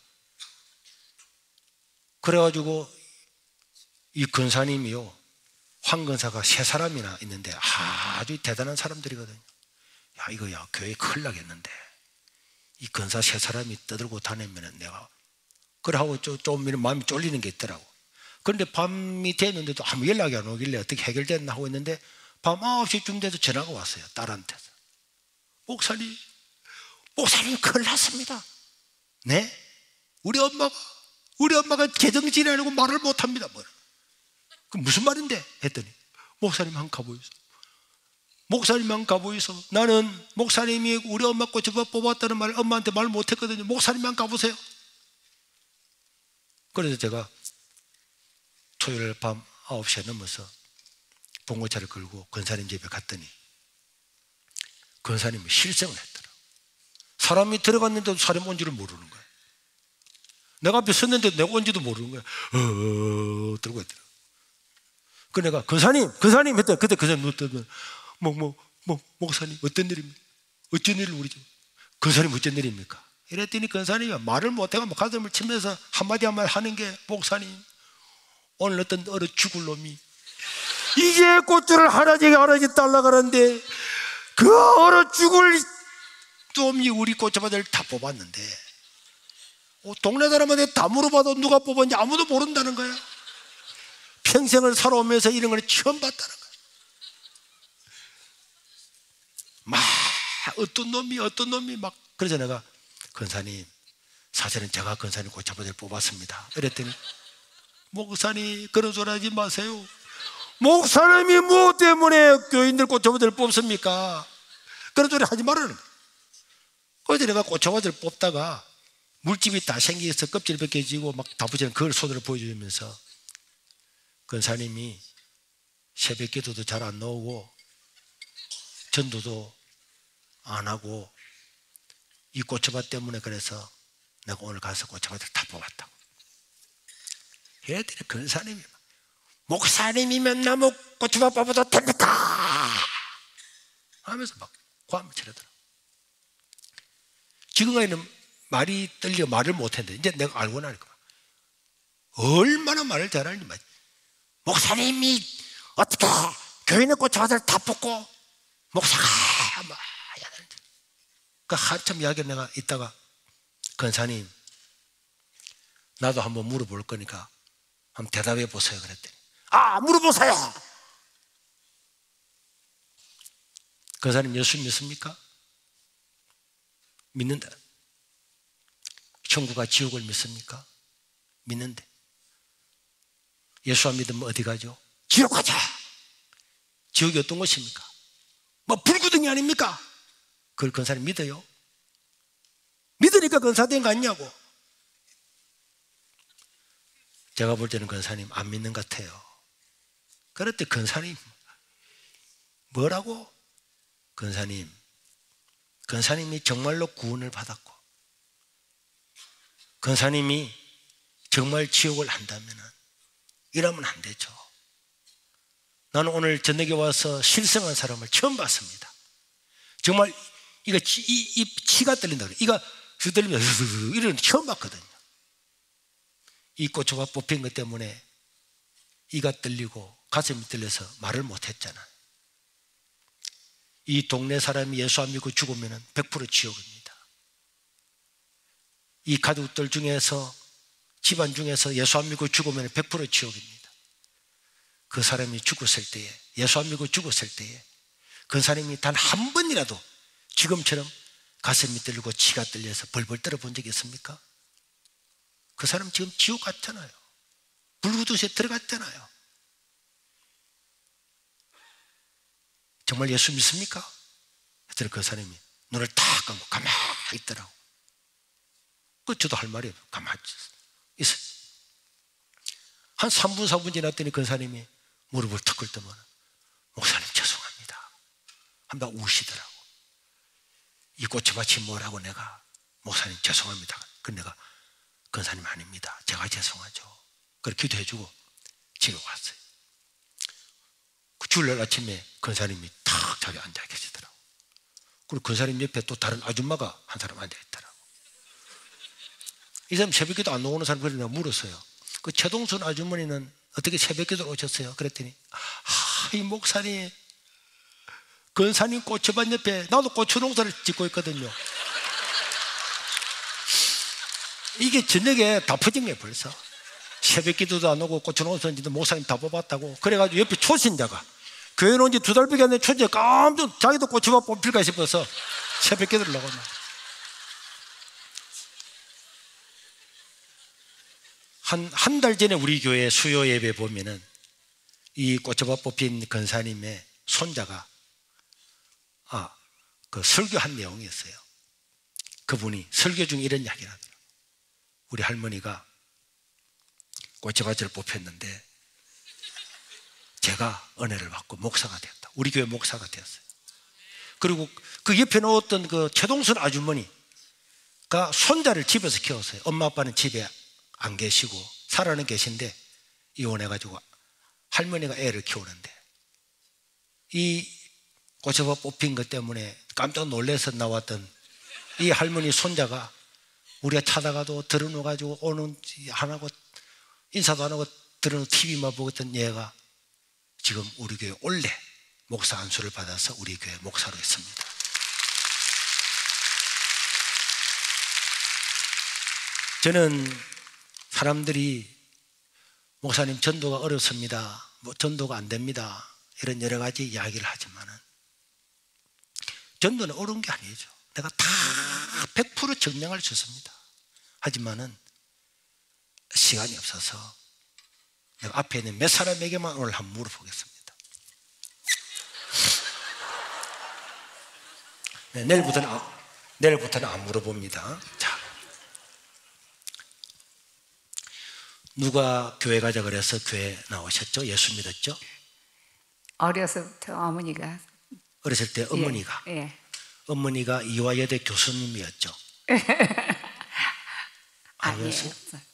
그래가지고 이 근사님이요 황근사가 세 사람이나 있는데 아주 대단한 사람들이거든요. 야 이거야 교회 큰일 나겠는데 이 근사 세 사람이 떠들고 다니면 내가 그래 하고 좀, 좀 마음이 쫄리는 게 있더라고. 그런데 밤이 됐는데도 아무 연락이 안 오길래 어떻게 해결됐나 하고 있는데 밤 아홉 시쯤 돼서 전화가 왔어요. 딸한테서. 목사님 목사님 큰일 났습니다. 네? 우리 엄마가 우리 엄마가 개정신이 아니고 말을 못합니다. 뭐. 그 무슨 말인데? 했더니 목사님 한 가보이소. 목사님 한 가보이소. 나는 목사님이 우리 엄마 꽃집을 뽑았다는 말을 엄마한테 말 못했거든요. 목사님 한 가보세요. 그래서 제가 토요일 밤 아홉 시에 넘어서 봉고차를 끌고 권사님 집에 갔더니 권사님이 실성을 했더라. 사람이 들어갔는데도 사람이 온지를 모르는 거야. 내가 앞에 섰는데 내가 온지도 모르는 거야. 어, 들고 있더라. 그 내가 권사님, 권사님 했더니 그때 권사님 어떤 뭐, 뭐, 뭐, 목사님 어떤 일입니까? 어쩐 일을 우리 집 권사님 어쩐 일입니까? 이랬더니 권사님이 말을 못해가 가슴을 치면서 한마디 한마디 하는 게 목사님 오늘 어떤 얼어 죽을 놈이 이제 꽃들을 하나씩 하나씩 달라가는데 그 얼어 죽을 놈이 우리 꽃차밭을 다 뽑았는데 동네 사람한테 다 물어봐도 누가 뽑았는지 아무도 모른다는 거야. 평생을 살아오면서 이런 걸 처음 봤다는 거야. 막 어떤 놈이 어떤 놈이 막. 그래서 내가 권사님 사실은 제가 권사님 꽃차밭을 뽑았습니다. 이랬더니 목사님 그런 소리 하지 마세요. 목사님이 뭐 때문에 교인들 꽃차밭을 뽑습니까? 그런 소리 하지 말라는 거야. 그래서 내가 꽃차밭을 뽑다가 물집이 다 생겨서 껍질 벗겨지고 막 다 붙이는 그걸 손으로 보여주면서 권사님이 새벽 기도도 잘 안 나오고 전도도 안 하고 이 꽃차밭 때문에 그래서 내가 오늘 가서 꽃차밭을 다 뽑았다고. 얘들이 권사님이 목사님이면 나무 꽃차밭 뽑아도 됩니까? 하면서 막 고함을 치르더라고. 지금까지는 말이 떨려 말을 못했는데 이제 내가 알고 나니까 얼마나 말을 잘하는지 말. 목사님이 어떻게 교인의 꽃차밭을 다 뽑고 목사가 막 해야 되는데 그 한참 이야기 내가 있다가 권사님 나도 한번 물어볼 거니까 한번 대답해 보세요 그랬더니 아 물어보세요. 권사님 예수 믿습니까? 믿는다. 천국과 지옥을 믿습니까? 믿는데 예수 안 믿으면 어디 가죠? 지옥 가자. 지옥이 어떤 곳입니까? 뭐 불구덩이 아닙니까? 그걸 권사님 믿어요? 믿으니까 권사된 거 아니냐고. 제가 볼 때는 권사님 안 믿는 것 같아요. 그럴 때 권사님 뭐라고? 권사님 권사님이 정말로 구원을 받았고 권사님이 정말 지옥을 한다면 이러면 안 되죠. 나는 오늘 저녁에 와서 실성한 사람을 처음 봤습니다. 정말 이거 이, 이 치가 떨린다 그래. 이가 떨리면 이런 거 처음 봤거든요. 이 꽃초가 뽑힌 것 때문에 이가 떨리고 가슴이 떨려서 말을 못했잖아요. 이 동네 사람이 예수 안 믿고 죽으면 백 퍼센트 지옥입니다. 이 가족들 중에서 집안 중에서 예수 안 믿고 죽으면 백 퍼센트 지옥입니다. 그 사람이 죽었을 때에 예수 안 믿고 죽었을 때에 그 사람이 단 한 번이라도 지금처럼 가슴이 떨리고 치가 떨려서 벌벌 떨어 본 적이 있습니까? 그 사람 지금 지옥 갔잖아요. 불구덩이에 들어갔잖아요. 정말 예수 믿습니까? 그랬더니 그 사람이 눈을 탁 감고 가만히 있더라고. 그 저도 할 말이 없어요. 가만히 있어요. 한 삼 분 사 분 지났더니 그 사람이 무릎을 턱 꿇더만 목사님 죄송합니다. 한번 우시더라고. 이 꽃차밭이 뭐라고 내가 목사님 죄송합니다. 그 내가 권사님 아닙니다. 제가 죄송하죠. 그렇게 기도해주고 집에 왔어요. 그 주일날 아침에 권사님이 탁 자리에 앉아 계시더라고. 그리고 권사님 옆에 또 다른 아줌마가 한 사람 앉아 있더라고. 이 사람 새벽기도 안 오는 사람. 그래서 내가 물었어요. 그 최동순 아주머니는 어떻게 새벽기도 오셨어요? 그랬더니 아, 이 목사님 권사님 꽃차밭 옆에 나도 고추 농사를 짓고 있거든요. 이게 저녁에 다 퍼진 거예요. 벌써 새벽기도도 안 오고 고추 농사 짓는데 목사님 다 뽑았다고. 그래가지고 옆에 초신자가 교회 온 지 두 달밖에 안 된 초신자가 깜짝 자기도 꽃차밭 뽑힐까 싶어서 새벽기도를 나갔나. 한, 한 달 전에 우리 교회 수요 예배 보면은 이 꽃차밭 뽑힌 권사님의 손자가 아, 그 설교한 내용이었어요. 그분이 설교 중에 이런 이야기를 하더라고요. 우리 할머니가 꽃차밭을 뽑혔는데 제가 은혜를 받고 목사가 되었다. 우리 교회 목사가 되었어요. 그리고 그 옆에 놓았던 그 최동순 아주머니가 손자를 집에서 키웠어요. 엄마 아빠는 집에 안 계시고 살아는 계신데 이혼해가지고 할머니가 애를 키우는데 이 꽃차밭 뽑힌 것 때문에 깜짝 놀라서 나왔던 이 할머니 손자가 우리가 찾아가도 들어놓아가지고 오는 안 하고 인사도 안 하고 들어놓고 티비만 보고 있던 얘가 지금 우리 교회 올해 목사 안수를 받아서 우리 교회 목사로 있습니다. 저는 사람들이 목사님 전도가 어렵습니다, 뭐 전도가 안 됩니다, 이런 여러 가지 이야기를 하지만은 전도는 어려운 게 아니죠. 내가 다 백 퍼센트 증명할 수 있습니다. 하지만은 시간이 없어서 내가 앞에 있는 몇 사람에게만 오늘 한번 물어보겠습니다. 네, 내일부터는, 아, 내일부터는 안 물어봅니다. 자, 누가 교회 가자 그래서 교회 나오셨죠? 예수 믿었죠? 어려서부터 어머니가. 어렸을 때 어머니가. 예, 예. 어머니가 이화여대 교수님이었죠? 아니었어요?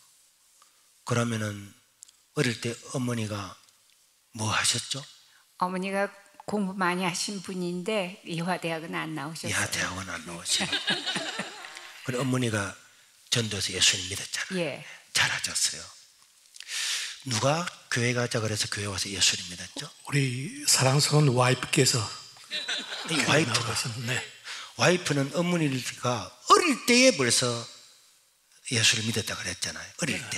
그러면은 어릴 때 어머니가 뭐 하셨죠? 어머니가 공부 많이 하신 분인데 이화대학은 안 나오셨어요. 이화대학은 안 나오시고. 그래 어머니가 전도해서 예수님 믿었잖아요. 예. 잘하셨어요. 누가 교회 가자 그래서 교회 와서 예수님 믿었죠? 우리 사랑스러운 와이프께서. 이 와이프가. 네. 와이프는 어머니가 어릴 때에 벌써 예수를 믿었다 그랬잖아요. 어릴 때.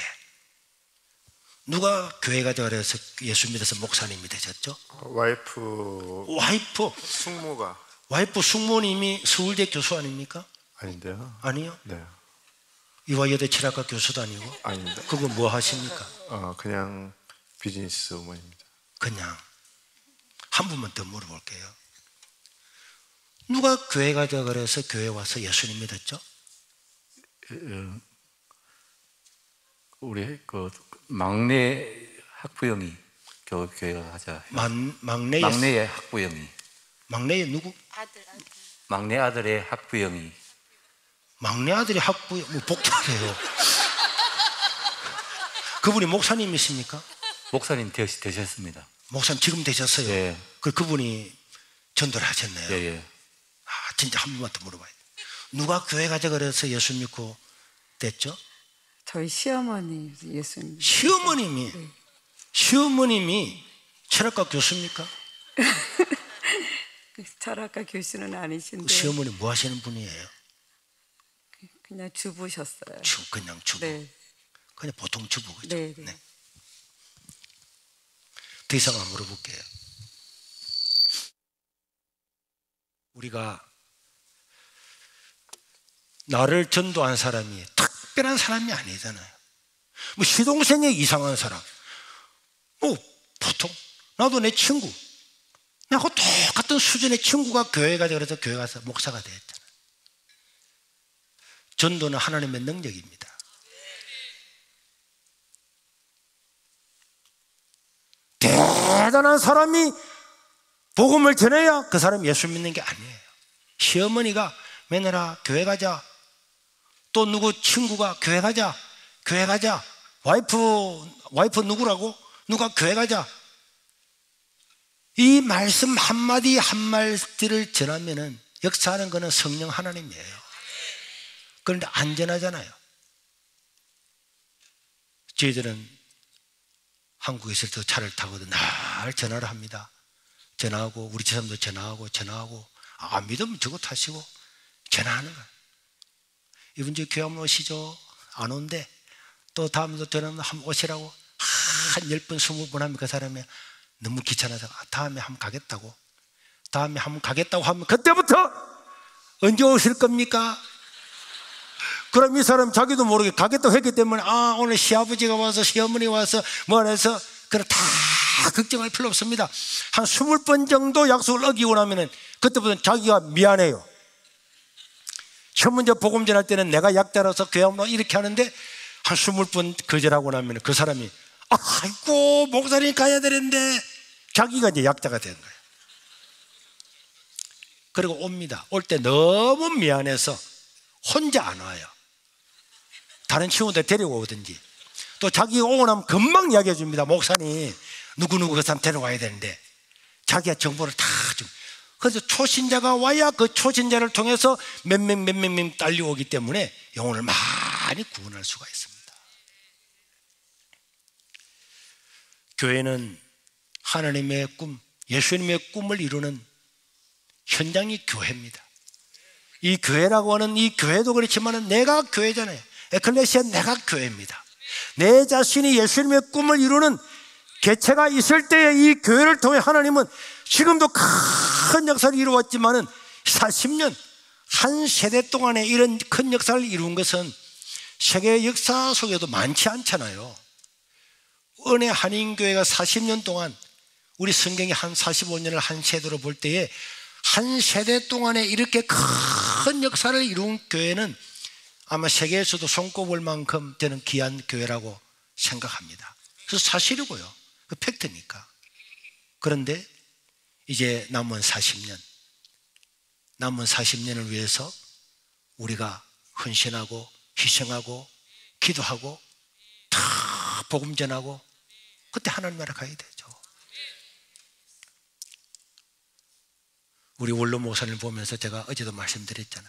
누가 교회 가자 그래서 예수 믿어서 목사님이 되셨죠? 와이프. 와이프. 숙모가. 와이프 숙모님이 서울대 교수 아닙니까? 아닌데요. 아니요? 네. 이화여대 칠학과 교수도 아니고? 아닙니다. 그거 뭐 하십니까? 어, 그냥 비즈니스 우먼입니다. 그냥. 한 분만 더 물어볼게요. 누가 교회 가자 그래서 교회 와서 예수님 믿었죠? 우리 그 막내 학부형이 교, 교회 가자. 만, 막내의, 막내의 학부형이. 막내의 누구? 아들, 아들. 막내 아들의 학부형이. 막내 아들이 학부, 뭐 복잡해요. 그분이 목사님이십니까? 목사님 되, 되셨습니다. 목사님 지금 되셨어요? 예. 그 그분이 전도를 하셨네요. 예, 예. 아, 진짜 한 번만 더 물어봐요. 누가 교회 가자 그래서 예수 믿고 됐죠? 저희 시어머니 예수님. 시어머님이, 네. 시어머님이 철학과 교수입니까? 철학과 교수는 아니신데 시어머니 뭐 하시는 분이에요? 그냥 주부셨어요. 주, 그냥 주부. 네. 그냥 보통 주부죠. 네, 네. 네. 더 이상 안 물어볼게요. 우리가 나를 전도한 사람이 특별한 사람이 아니잖아요. 뭐 시동생의 이상한 사람, 뭐 보통 나도 내 친구, 나하고 똑같은 수준의 친구가 교회 가자 그래서 교회 가서 목사가 되었잖아요. 전도는 하나님의 능력입니다. 대단한 사람이 복음을 전해야 그 사람이 예수 믿는 게 아니에요. 시어머니가 매너라 교회 가자, 또 누구 친구가 교회 가자, 교회 가자, 와이프 와이프 누구라고 누가 교회 가자, 이 말씀 한마디 한마디를 전하면은 역사하는 것은 성령 하나님이에요. 그런데 안전하잖아요. 저희들은 한국에 있을 때 차를 타고도 날 전화를 합니다. 전화하고 우리 집사람도 전화하고 전화하고 아, 안 믿으면 저거 타시고 전화하는 거예요. 이분 저 교회 한번 오시죠? 안 온대. 또 다음에도 전화하면 한번 오시라고 한 열 번, 스무 번 하면 그 사람이 너무 귀찮아서 아, 다음에 한번 가겠다고. 다음에 한번 가겠다고 하면 그때부터 언제 오실 겁니까? 그럼 이 사람 자기도 모르게 가겠다고 했기 때문에 아 오늘 시아버지가 와서 시어머니 와서 뭐 해서 그래 다 걱정할 필요 없습니다. 한 스물 번 정도 약속을 어기고 나면은 그때부터는 자기가 미안해요. 첫 번째 복음 전할 때는 내가 약자라서 교회 오면 이렇게 하는데 한 스물 번 거절하고 나면 그 사람이 아이고 목사님 가야 되는데 자기가 이제 약자가 된 거예요. 그리고 옵니다. 올 때 너무 미안해서 혼자 안 와요. 다른 친구들 데리고 오든지 또 자기가 오고 나면 금방 이야기해 줍니다. 목사님 누구누구 그 사람 데려와야 되는데 자기가 정보를 다 좀. 그래서 초신자가 와야 그 초신자를 통해서 몇 명 몇 명 몇 명 딸려오기 때문에 영혼을 많이 구원할 수가 있습니다. 교회는 하나님의 꿈, 예수님의 꿈을 이루는 현장이 교회입니다. 이 교회라고 하는 이 교회도 그렇지만 내가 교회잖아요. 에클레시아 내가 교회입니다. 내 자신이 예수님의 꿈을 이루는 개체가 있을 때에 이 교회를 통해 하나님은 지금도 큰 역사를 이루었지만 사십 년 한 세대 동안에 이런 큰 역사를 이룬 것은 세계 역사 속에도 많지 않잖아요. 은혜 한인교회가 사십 년 동안, 우리 성경이 한 사십오 년을 한 세대로 볼 때에 한 세대 동안에 이렇게 큰 역사를 이룬 교회는 아마 세계에서도 손꼽을 만큼 저는 귀한 교회라고 생각합니다. 그래서 사실이고요. 그 팩트니까. 그런데 이제 남은 사십 년, 남은 사십 년을 위해서 우리가 헌신하고 희생하고 기도하고 다 복음 전하고 그때 하나님 나라 가야 되죠. 우리 원로 목사님 보면서 제가 어제도 말씀드렸잖아요.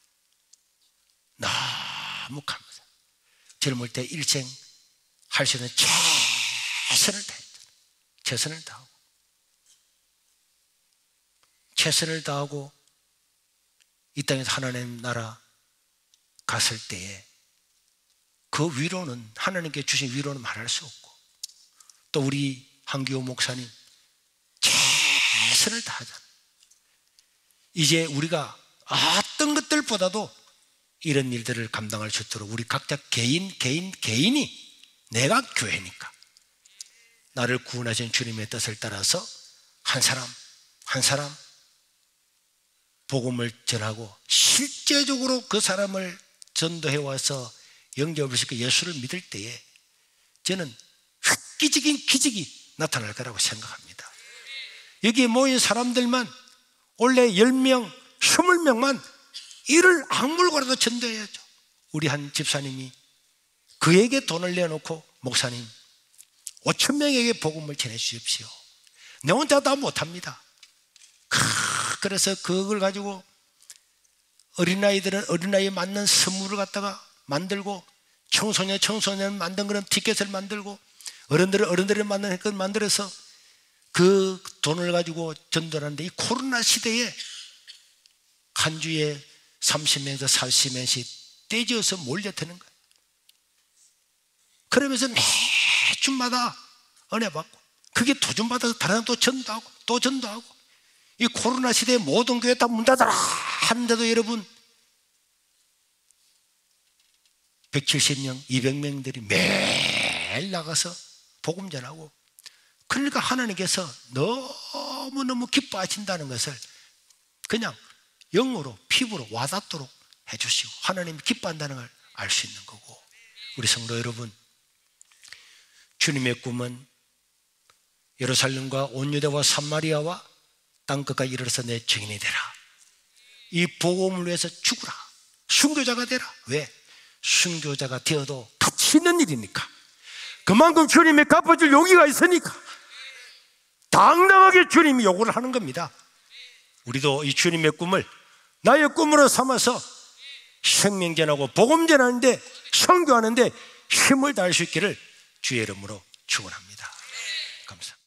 너무 감사. 젊을 때 일생 할 수 있는 최선을 다했잖아요. 최선을 다하고 최선을 다하고 이 땅에서 하나님 나라 갔을 때에 그 위로는, 하나님께 주신 위로는 말할 수 없고, 또 우리 한기호 목사님 최선을 다하잖아요. 이제 우리가 어떤 것들보다도 이런 일들을 감당할 수 있도록 우리 각자 개인 개인 개인이, 내가 교회니까 나를 구원하신 주님의 뜻을 따라서 한 사람 한 사람 복음을 전하고 실제적으로 그 사람을 전도해 와서 영접을 시켜 예수를 믿을 때에 저는 획기적인 기적이 나타날 거라고 생각합니다. 여기에 모인 사람들만 원래 열 명, 스물 명만 이를 악물고라도 전도해야죠. 우리 한 집사님이 그에게 돈을 내놓고 목사님 오천 명에게 복음을 전해 주십시오. 내 혼자 다 못합니다. 그래서 그걸 가지고 어린아이들은 어린아이에 맞는 선물을 갖다가 만들고, 청소년 청소년 만든 그런 티켓을 만들고, 어른들은 어른들에 맞는 걸 만들어서 그 돈을 가지고 전도를 하는데, 이 코로나 시대에 한 주에 삼십 명에서 사십 명씩 떼지어서 몰려드는 거예요. 그러면서 매주마다 은혜 받고, 그게 도전받아서 다른 사람 또 전도하고 또 전도하고, 이 코로나 시대에 모든 교회 다 문 닫아라 하는데도 여러분 백칠십 명, 이백 명들이 매일 나가서 복음 전하고, 그러니까 하나님께서 너무너무 기뻐하신다는 것을 그냥 영으로 피부로 와닿도록 해주시고 하나님이 기뻐한다는 걸 알 수 있는 거고, 우리 성도 여러분, 주님의 꿈은 예루살렘과 온 유대와 삼마리아와 땅끝까지 이르러서 내 증인이 되라. 이 복음을 위해서 죽으라. 순교자가 되라. 왜? 순교자가 되어도 가치 있는 일이니까. 그만큼 주님이 갚아줄 용기가 있으니까 당당하게 주님이 요구를 하는 겁니다. 우리도 이 주님의 꿈을 나의 꿈으로 삼아서 생명 전하고 복음 전하는데, 선교하는데 힘을 다할 수 있기를 주의 이름으로 축원합니다. 감사합니다.